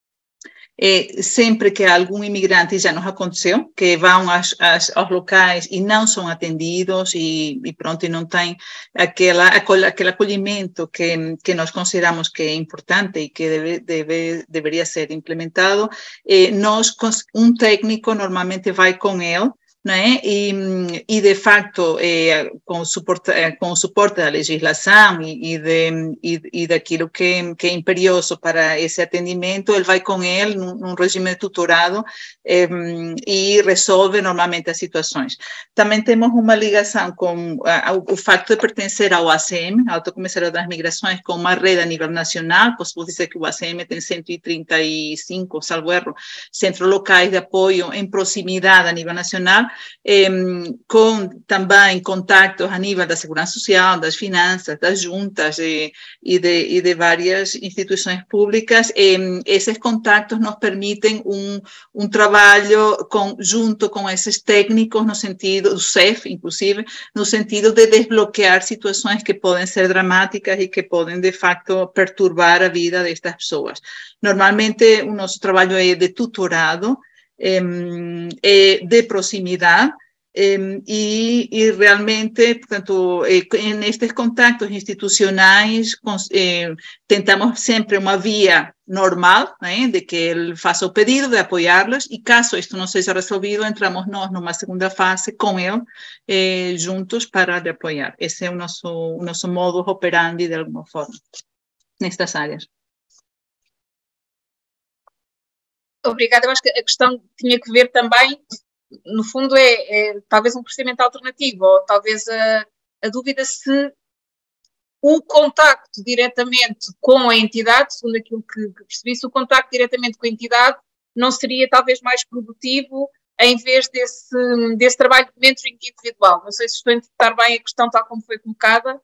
É, sempre que algum imigrante, já nos aconteceu, que vão às, às, aos locais e não são atendidos e, e pronto, e não tem aquela, aquele acolhimento que, que nós consideramos que é importante e que deve, deve, deveria ser implementado, eh, nós, um técnico normalmente vai com ele, né? E, e de facto, eh, com, o suporte, eh, com o suporte da legislação e, e, de, e, e daquilo que, que é imperioso para esse atendimento, ele vai com ele num, num regime de tutorado eh, e resolve normalmente as situações. Também temos uma ligação com a, o facto de pertencer ao A C M, Alto Comissariado das Migrações, com uma rede a nível nacional. Posso dizer que o A C M tem cento e trinta e cinco, salvo erro, centros locais de apoio em proximidade a nível nacional, Eh, com também contactos a nível da Segurança Social, das finanças, das juntas e, e, de, e de várias instituições públicas. Eh, esses contactos nos permitem um, um trabalho com, junto com esses técnicos, no sentido, do C E F, inclusive, no sentido de desbloquear situações que podem ser dramáticas e que podem, de facto, perturbar a vida destas pessoas. Normalmente, o nosso trabalho é de tutorado, Eh, de proximidade eh, e, e realmente, portanto, eh, nestes contactos institucionais eh, tentamos sempre uma via normal, né, de que ele faça o pedido de apoiá-los e caso isto não seja resolvido, entramos nós numa segunda fase com ele, eh, juntos para lhe apoiar. Esse é o nosso, o nosso modus operandi de alguma forma, nestas áreas. Obrigada. Eu acho que a questão tinha que ver também no fundo, é, é talvez um procedimento alternativo, ou talvez a, a dúvida se o contacto diretamente com a entidade, segundo aquilo que, que percebi, se o contacto diretamente com a entidade não seria talvez mais produtivo em vez desse, desse trabalho de mentoring individual. Não sei se estou a interpretar bem a questão tal como foi colocada.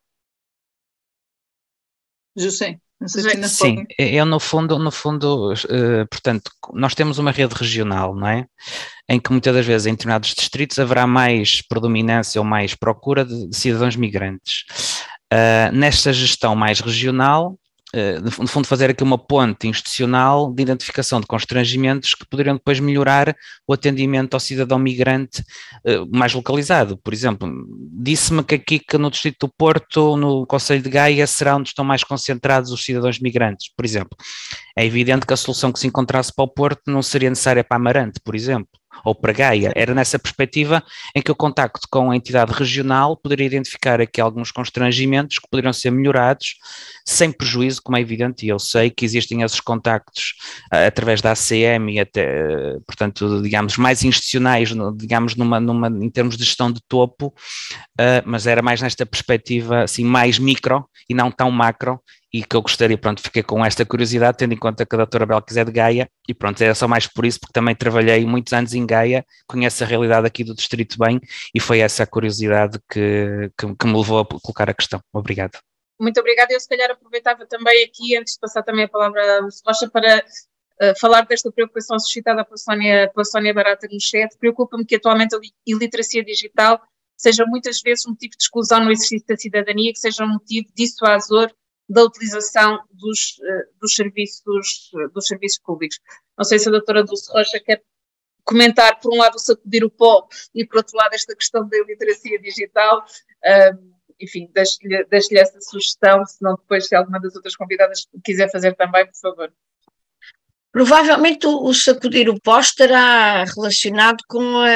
José. Sim, eu no fundo, no fundo, uh, portanto, nós temos uma rede regional, não é? Em que muitas das vezes em determinados distritos haverá mais predominância ou mais procura de, de cidadãos migrantes. Uh, nesta gestão mais regional, uh, no fundo fazer aqui uma ponte institucional de identificação de constrangimentos que poderiam depois melhorar o atendimento ao cidadão migrante uh, mais localizado. Por exemplo, disse-me que aqui que no distrito do Porto, no Concelho de Gaia, será onde estão mais concentrados os cidadãos migrantes, por exemplo. É evidente que a solução que se encontrasse para o Porto não seria necessária para Amarante, por exemplo, ou para Gaia. Era nessa perspectiva em que o contacto com a entidade regional poderia identificar aqui alguns constrangimentos que poderiam ser melhorados, sem prejuízo, como é evidente, e eu sei que existem esses contactos uh, através da A C M e até, uh, portanto, digamos, mais institucionais, no, digamos, numa, numa, em termos de gestão de topo, uh, mas era mais nesta perspectiva, assim, mais micro e não tão macro, e que eu gostaria, pronto, fiquei com esta curiosidade, tendo em conta que a doutora Belkis é de Gaia, e pronto, era só mais por isso, porque também trabalhei muitos anos em Gaia, conheço a realidade aqui do distrito bem, e foi essa a curiosidade que, que, que me levou a colocar a questão. Obrigado. Muito obrigada. Eu se calhar aproveitava também aqui, antes de passar também a palavra a Lúcio Rocha, para uh, falar desta preocupação suscitada pela Sónia, pela Sónia Barata no chat. Preocupa-me que atualmente a iliteracia digital seja muitas vezes um motivo de exclusão no exercício da cidadania, que seja um motivo dissuasor da utilização dos, uh, dos, serviços, uh, dos serviços públicos. Não sei se a doutora Dulce Rocha quer comentar, por um lado, o sacudir o pó e, por outro lado, esta questão da iliteracia digital. Uh, enfim, deixo-lhe deixo-lhe essa sugestão, se não depois, se alguma das outras convidadas quiser fazer também, por favor. Provavelmente o, o sacudir o pó estará relacionado com a,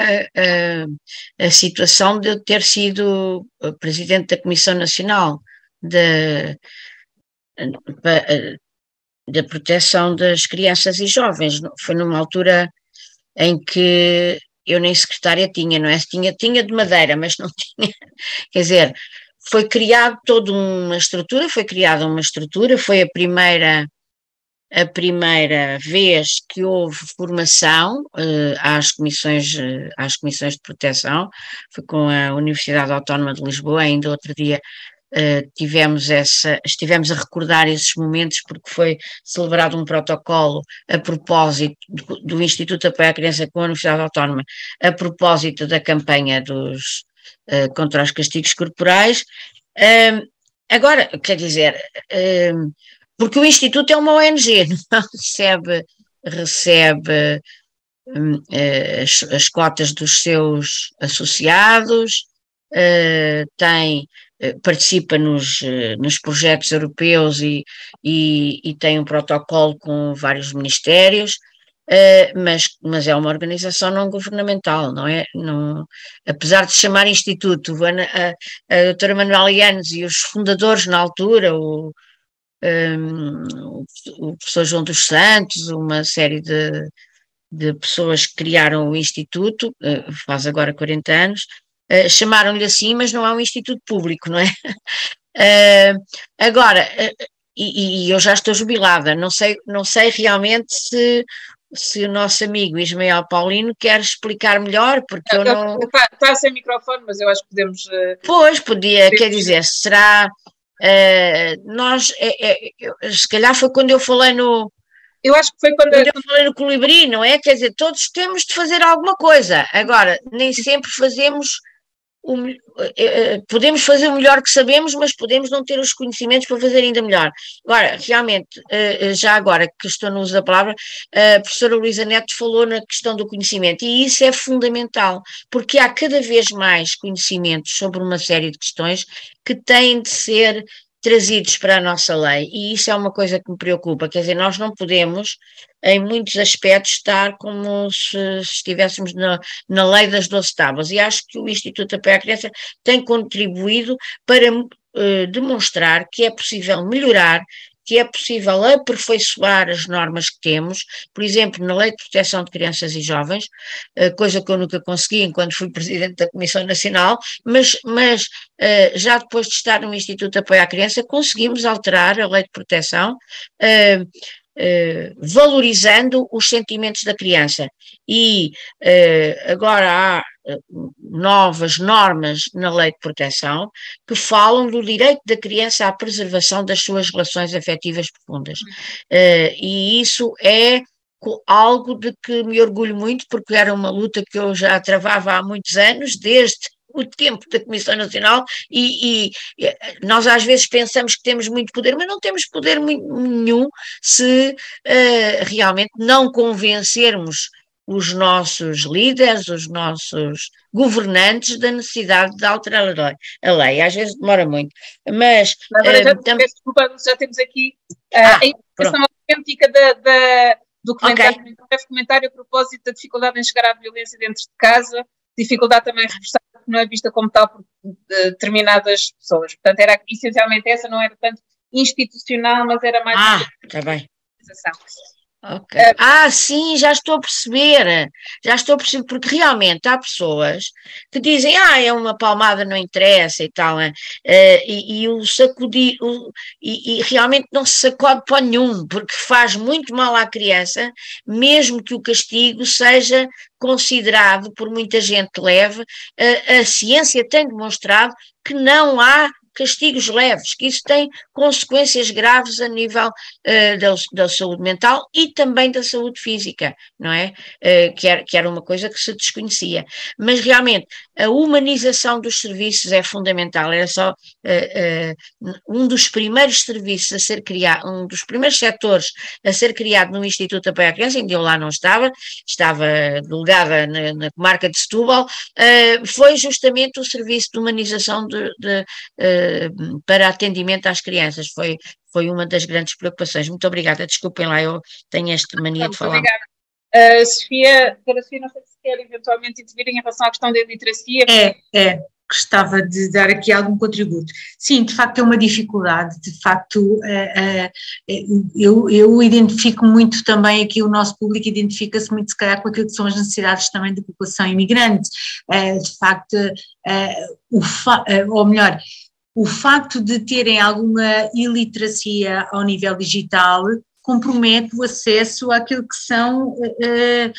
a, a situação de eu ter sido presidente da Comissão Nacional de da proteção das crianças e jovens. Foi numa altura em que eu nem secretária tinha, não é? Tinha, tinha de madeira, mas não tinha, quer dizer, foi criado toda uma estrutura, foi criada uma estrutura, foi a primeira, a primeira vez que houve formação uh, às comissões, uh, às comissões de proteção, foi com a Universidade Autónoma de Lisboa, ainda outro dia Uh, tivemos essa, estivemos a recordar esses momentos porque foi celebrado um protocolo a propósito do, do Instituto de Apoio à Criança com a Universidade Autónoma, a propósito da campanha dos, uh, contra os castigos corporais. Uh, agora, quer dizer, uh, porque o Instituto é uma O N G, não recebe, recebe um, uh, as, as cotas dos seus associados, uh, tem participa nos, nos projetos europeus e, e, e tem um protocolo com vários ministérios, uh, mas, mas é uma organização não governamental, não é? Não, apesar de se chamar Instituto, a, a, a doutora Manuela Yanes e os fundadores na altura, o, um, o professor João dos Santos, uma série de, de pessoas que criaram o Instituto, uh, faz agora quarenta anos, Uh, chamaram-lhe assim, mas não é um instituto público, não é? Uh, agora, uh, e, e eu já estou jubilada, não sei, não sei realmente se, se o nosso amigo Ismael Paulino quer explicar melhor, porque eu, eu não... Está, está sem microfone, mas eu acho que podemos... Uh, pois, podia, podemos... quer dizer, será... Uh, nós, é, é, eu, se calhar foi quando eu falei no... Eu acho que foi quando, quando eu falei no Colibri, não é? Quer dizer, todos temos de fazer alguma coisa, agora, nem sempre fazemos... O, podemos fazer o melhor que sabemos, mas podemos não ter os conhecimentos para fazer ainda melhor. Agora, realmente, já agora que estou no uso da palavra, a professora Luísa Neto falou na questão do conhecimento, e isso é fundamental, porque há cada vez mais conhecimentos sobre uma série de questões que têm de ser trazidos para a nossa lei, e isso é uma coisa que me preocupa, quer dizer, nós não podemos, em muitos aspectos, estar como se estivéssemos na, na lei das doze tábuas, e acho que o Instituto de Apoio à Criança tem contribuído para uh, demonstrar que é possível melhorar, que é possível aperfeiçoar as normas que temos, por exemplo, na Lei de Proteção de Crianças e Jovens, coisa que eu nunca consegui enquanto fui Presidente da Comissão Nacional, mas, mas já depois de estar no Instituto de Apoio à Criança, conseguimos alterar a Lei de Proteção, Uh, valorizando os sentimentos da criança e uh, agora há uh, novas normas na Lei de Proteção que falam do direito da criança à preservação das suas relações afetivas profundas, uh, e isso é algo de que me orgulho muito, porque era uma luta que eu já travava há muitos anos, desde o tempo da Comissão Nacional, e, e nós às vezes pensamos que temos muito poder, mas não temos poder nenhum se uh, realmente não convencermos os nossos líderes, os nossos governantes da necessidade de alterar a lei. A lei às vezes demora muito, mas... Agora já, uh, tam... desculpa, já temos aqui uh, ah, a informação autêntica da, da, do comentário, okay. Um breve comentário a propósito da dificuldade em chegar à violência dentro de casa, dificuldade também reforçada que não é vista como tal por determinadas pessoas. Portanto, era essencialmente essa, não era tanto institucional, mas era mais... Ah, está bem. Okay. Uh, ah, sim, já estou a perceber, já estou a perceber, porque realmente há pessoas que dizem, ah, é uma palmada, não interessa e tal, uh, e, e o sacudir, o, e, e realmente não se sacode para nenhum, porque faz muito mal à criança, mesmo que o castigo seja considerado por muita gente leve. Uh, a ciência tem demonstrado que não há castigos leves, que isso tem consequências graves a nível uh, da, da saúde mental e também da saúde física, não é? Uh, que, era, que era uma coisa que se desconhecia. Mas realmente a humanização dos serviços é fundamental. Era só uh, uh, um dos primeiros serviços a ser criado, um dos primeiros setores a ser criado no Instituto de Apoio à Criança, ainda eu lá não estava, estava delegada na, na comarca de Setúbal, uh, foi justamente o serviço de humanização de, de uh, para atendimento às crianças. Foi, foi uma das grandes preocupações. Muito obrigada, desculpem lá, eu tenho esta mania Muito de falar. Obrigada. Uh, Sofia, para Sofia, não sei se quer eventualmente intervir em relação à questão da iliteracia. É, é, gostava de dar aqui algum contributo. Sim, de facto é uma dificuldade, de facto uh, uh, eu, eu identifico muito também aqui, o nosso público identifica-se muito se calhar com aquilo que são as necessidades também da população imigrante. Uh, de facto, uh, o fa uh, ou melhor, o facto de terem alguma iliteracia ao nível digital compromete o acesso àquilo que são uh, uh,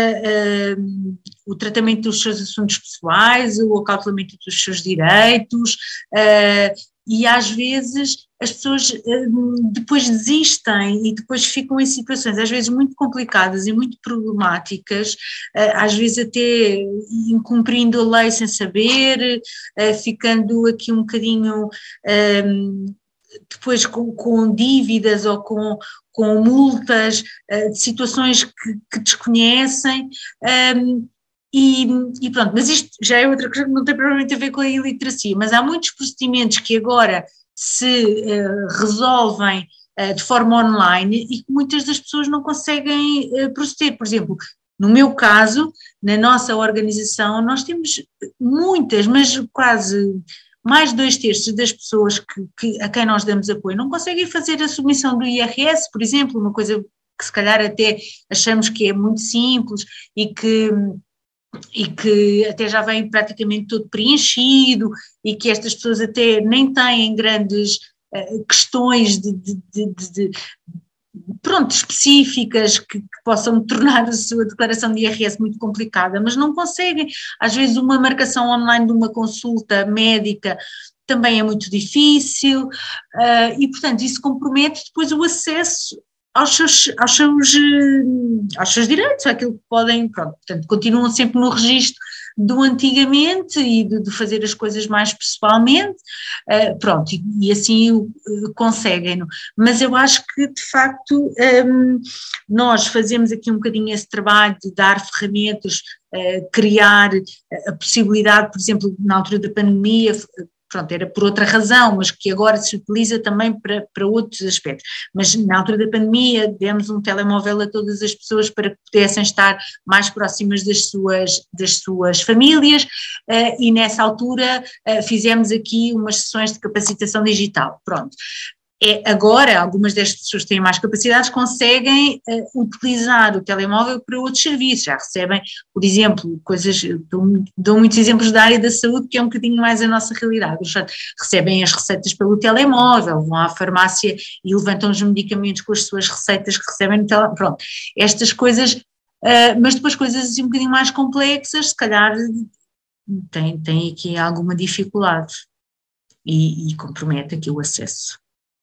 uh, uh, o tratamento dos seus assuntos pessoais, o acautelamento dos seus direitos, uh, e às vezes as pessoas uh, depois desistem e depois ficam em situações às vezes muito complicadas e muito problemáticas, uh, às vezes até incumprindo a lei sem saber, uh, ficando aqui um bocadinho um, depois com, com dívidas ou com, com multas, uh, de situações que, que desconhecem, um, e, e pronto, mas isto já é outra coisa que não tem propriamente a ver com a iliteracia, mas há muitos procedimentos que agora se uh, resolvem uh, de forma online e que muitas das pessoas não conseguem uh, proceder. Por exemplo, no meu caso, na nossa organização, nós temos muitas, mas quase mais de dois terços das pessoas que, que, a quem nós damos apoio não conseguem fazer a submissão do I R S, por exemplo, uma coisa que se calhar até achamos que é muito simples e que, e que até já vem praticamente todo preenchido e que estas pessoas até nem têm grandes uh, questões de, de, de, de, de pronto, específicas que, que possam tornar a sua declaração de I R S muito complicada, mas não conseguem. Às vezes uma marcação online de uma consulta médica também é muito difícil, uh, e portanto isso compromete depois o acesso aos seus, aos seus, aos seus direitos, àquilo que podem, pronto, portanto continuam sempre no registro do antigamente e de, de fazer as coisas mais pessoalmente, uh, pronto, e, e assim uh, conseguem-no. Mas eu acho que, de facto, um, nós fazemos aqui um bocadinho esse trabalho de dar ferramentas, uh, criar a possibilidade, por exemplo, na altura da pandemia, pronto, era por outra razão, mas que agora se utiliza também para, para outros aspectos. Mas na altura da pandemia demos um telemóvel a todas as pessoas para que pudessem estar mais próximas das suas, das suas famílias, uh, e nessa altura uh, fizemos aqui umas sessões de capacitação digital, pronto. é, agora, algumas destas pessoas que têm mais capacidades conseguem uh, utilizar o telemóvel para outros serviços, já recebem, por exemplo, coisas, dou, dou muitos exemplos da área da saúde, que é um bocadinho mais a nossa realidade, portanto, recebem as receitas pelo telemóvel, vão à farmácia e levantam os medicamentos com as suas receitas que recebem no telemóvel, pronto, estas coisas, uh, mas depois coisas assim um bocadinho mais complexas, se calhar tem, tem aqui alguma dificuldade e, e compromete aqui o acesso.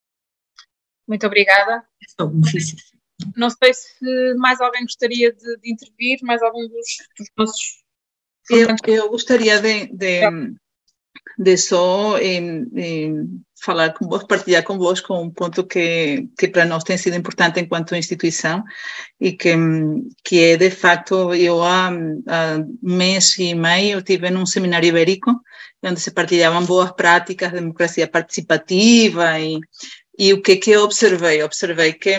Muito obrigada. É um benefício. Não sei se mais alguém gostaria de, de intervir, mais algum dos, dos nossos... Eu, eu gostaria de, de, de só em, em falar com vos, partilhar convosco um ponto que, que para nós tem sido importante enquanto instituição e que, que é, de facto, eu há, há um mês e meio estive num seminário ibérico onde se partilhavam boas práticas de democracia participativa e E o que que eu observei? Observei que,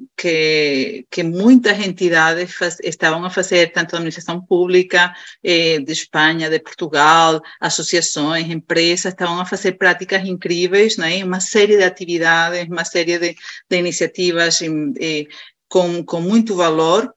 que, que muitas entidades faz, estavam a fazer, tanto a administração pública eh, de Espanha, de Portugal, associações, empresas, estavam a fazer práticas incríveis, né? Uma série de atividades, uma série de, de iniciativas eh, com, com muito valor.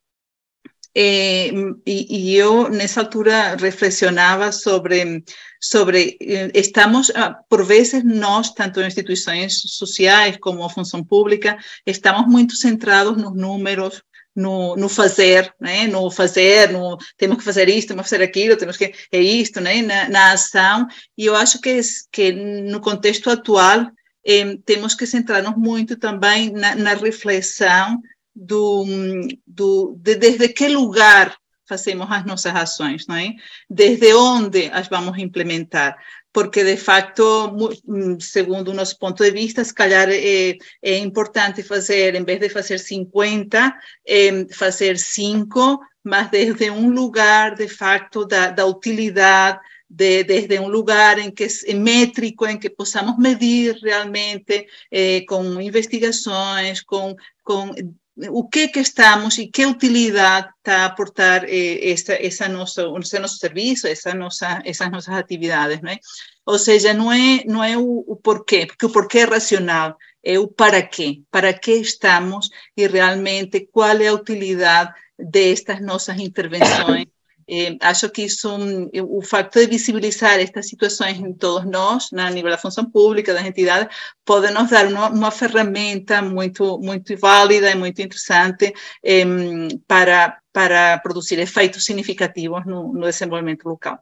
Eh, e, e eu, nessa altura, reflexionava sobre, sobre eh, estamos, por vezes, nós, tanto em instituições sociais como a função pública, estamos muito centrados nos números, no, no fazer, né? No fazer, no temos que fazer isto, temos que fazer aquilo, temos que, é isto, né? na, na ação, e eu acho que, que no contexto atual, eh, temos que centrar-nos muito também na, na reflexão Do, do, de desde que lugar fazemos as nossas ações, não é? Desde onde as vamos implementar, porque de facto, segundo o nosso ponto de vista, se calhar é, é importante fazer, em vez de fazer cinquenta, é fazer cinco, mas desde um lugar de facto da, da utilidade, De, desde um lugar em que é métrico, em que possamos medir realmente eh, com investigações, com, com o que que estamos e que utilidade está a aportar eh, essa, essa nossa, esse nosso serviço, essa nossa, essas nossas atividades, não é? Ou seja, não é, não é o, o porquê, porque o porquê é racional, é o para quê, para que estamos e realmente qual é a utilidade destas nossas intervenções. Eh, acho que isso, o facto de visibilizar estas situações em todos nós, a nível da função pública, das entidades, pode nos dar uma, uma ferramenta muito, muito válida e muito interessante eh, para, para produzir efeitos significativos no, no desenvolvimento local.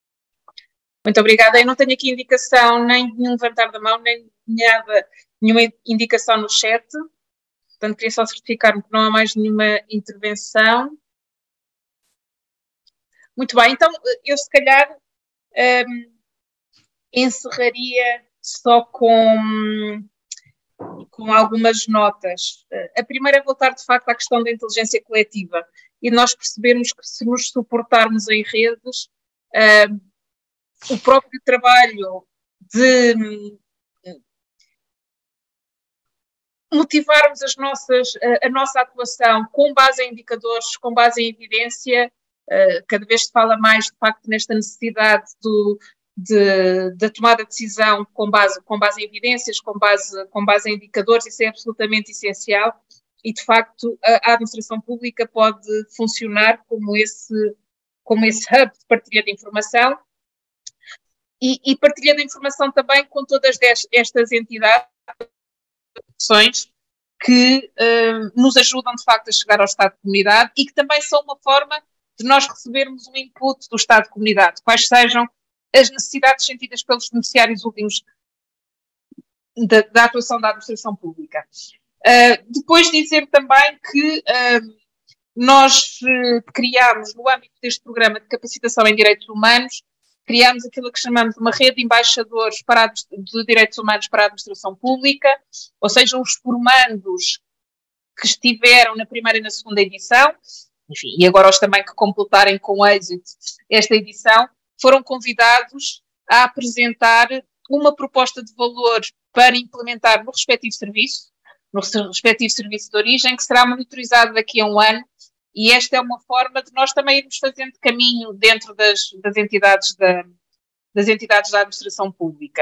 Muito obrigada. Eu não tenho aqui indicação, nem nenhum levantar da mão, nem nada, nenhuma indicação no chat. Portanto, queria só certificar-me que não há mais nenhuma intervenção. Muito bem, então eu se calhar um, encerraria só com, com algumas notas. A primeira é voltar de facto à questão da inteligência coletiva e nós percebermos que se nos suportarmos em redes, um, o próprio trabalho de motivarmos as nossas, a, a nossa atuação com base em indicadores, com base em evidência. Uh, cada vez se fala mais, de facto, nesta necessidade do, de, da tomada de decisão com base, com base em evidências, com base, com base em indicadores, isso é absolutamente essencial e, de facto, a, a administração pública pode funcionar como esse, como esse hub de partilha de informação e, e partilha de informação também com todas estas entidades que uh, nos ajudam, de facto, a chegar ao estado de comunidade e que também são uma forma de nós recebermos um input do Estado de Comunidade, quais sejam as necessidades sentidas pelos beneficiários últimos da, da atuação da administração pública. Uh, depois dizer também que uh, nós uh, criámos, no âmbito deste programa de capacitação em direitos humanos, criámos aquilo que chamamos de uma rede de embaixadores para a, de direitos humanos para a administração pública, ou seja, os formandos que estiveram na primeira e na segunda edição, enfim, e agora os também que completarem com êxito esta edição, foram convidados a apresentar uma proposta de valor para implementar no respectivo serviço, no respectivo serviço de origem, que será monitorizado daqui a um ano, e esta é uma forma de nós também irmos fazendo caminho dentro das, das, entidades, da, das entidades da administração pública.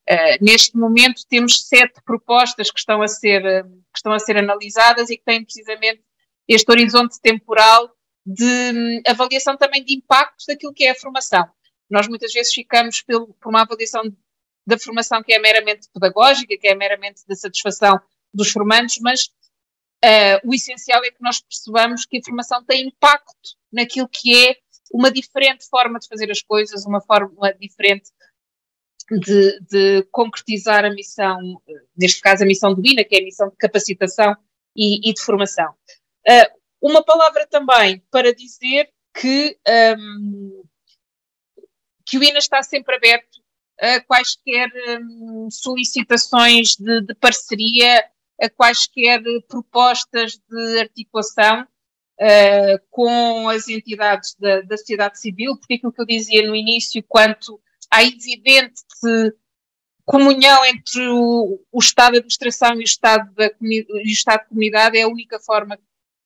Uh, neste momento temos sete propostas que estão, a ser, uh, que estão a ser analisadas e que têm precisamente este horizonte temporal de um, avaliação também de impactos daquilo que é a formação. Nós muitas vezes ficamos pelo, por uma avaliação da formação que é meramente pedagógica, que é meramente da satisfação dos formandos, mas uh, o essencial é que nós percebamos que a formação tem impacto naquilo que é uma diferente forma de fazer as coisas, uma forma diferente De, de concretizar a missão, neste caso a missão do I N A, que é a missão de capacitação e, e de formação. Uh, uma palavra também para dizer que, um, que o I N A está sempre aberto a quaisquer um, solicitações de, de parceria, a quaisquer propostas de articulação uh, com as entidades da, da sociedade civil, porque aquilo que eu dizia no início, quanto à evidente comunhão entre o, o Estado de administração e o Estado, da, e o Estado de comunidade, é a única forma,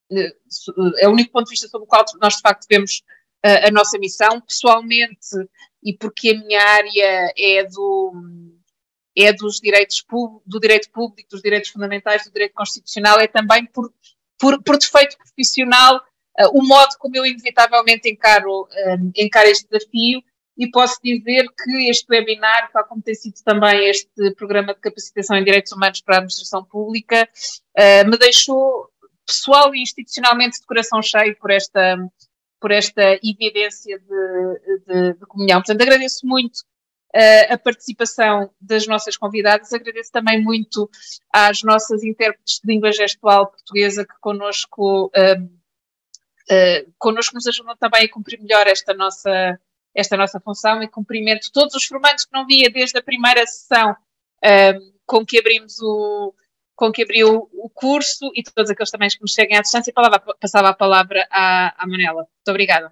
é o único ponto de vista sobre o qual nós de facto vemos a, a nossa missão. Pessoalmente, e porque a minha área é do, é dos direitos do direito público, dos direitos fundamentais, do direito constitucional, é também por, por, por defeito profissional uh, o modo como eu inevitavelmente encaro, uh, encaro este desafio. E posso dizer que este webinar, tal como tem sido também este programa de capacitação em direitos humanos para a administração pública, uh, me deixou pessoal e institucionalmente de coração cheio por esta, por esta evidência de, de, de comunhão. Portanto, agradeço muito uh, a participação das nossas convidadas, agradeço também muito às nossas intérpretes de língua gestual portuguesa que connosco, uh, uh, connosco nos ajudam também a cumprir melhor esta nossa esta nossa função, e cumprimento todos os formandos que não via desde a primeira sessão um, com que abrimos o, com que abriu o curso, e todos aqueles também que nos seguem à distância. E palavra, passava a palavra à, à Manela. Muito obrigada.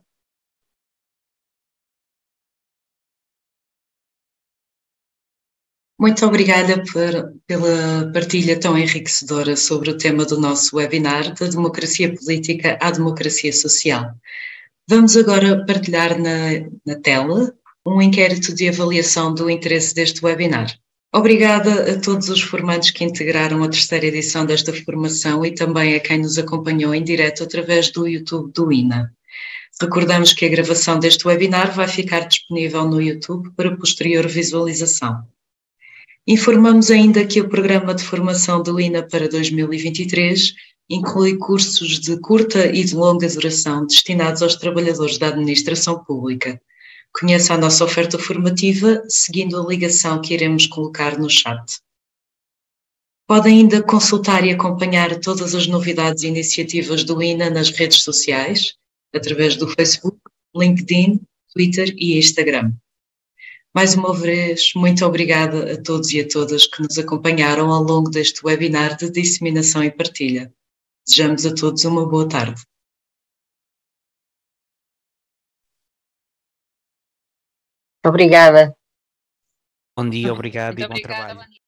Muito obrigada por, pela partilha tão enriquecedora sobre o tema do nosso webinar, da democracia política à democracia social. Vamos agora partilhar na, na tela um inquérito de avaliação do interesse deste webinar. Obrigada a todos os formandos que integraram a terceira edição desta formação e também a quem nos acompanhou em direto através do YouTube do I N A. Recordamos que a gravação deste webinar vai ficar disponível no YouTube para posterior visualização. Informamos ainda que o programa de formação do I N A para dois mil e vinte e três inclui cursos de curta e de longa duração destinados aos trabalhadores da administração pública. Conheça a nossa oferta formativa seguindo a ligação que iremos colocar no chat. Pode ainda consultar e acompanhar todas as novidades e iniciativas do I N A nas redes sociais, através do Facebook, LinkedIn, Twitter e Instagram. Mais uma vez, muito obrigada a todos e a todas que nos acompanharam ao longo deste webinar de disseminação e partilha. Desejamos a todos uma boa tarde. Obrigada. Bom dia, obrigado Muito e bom obrigada, trabalho.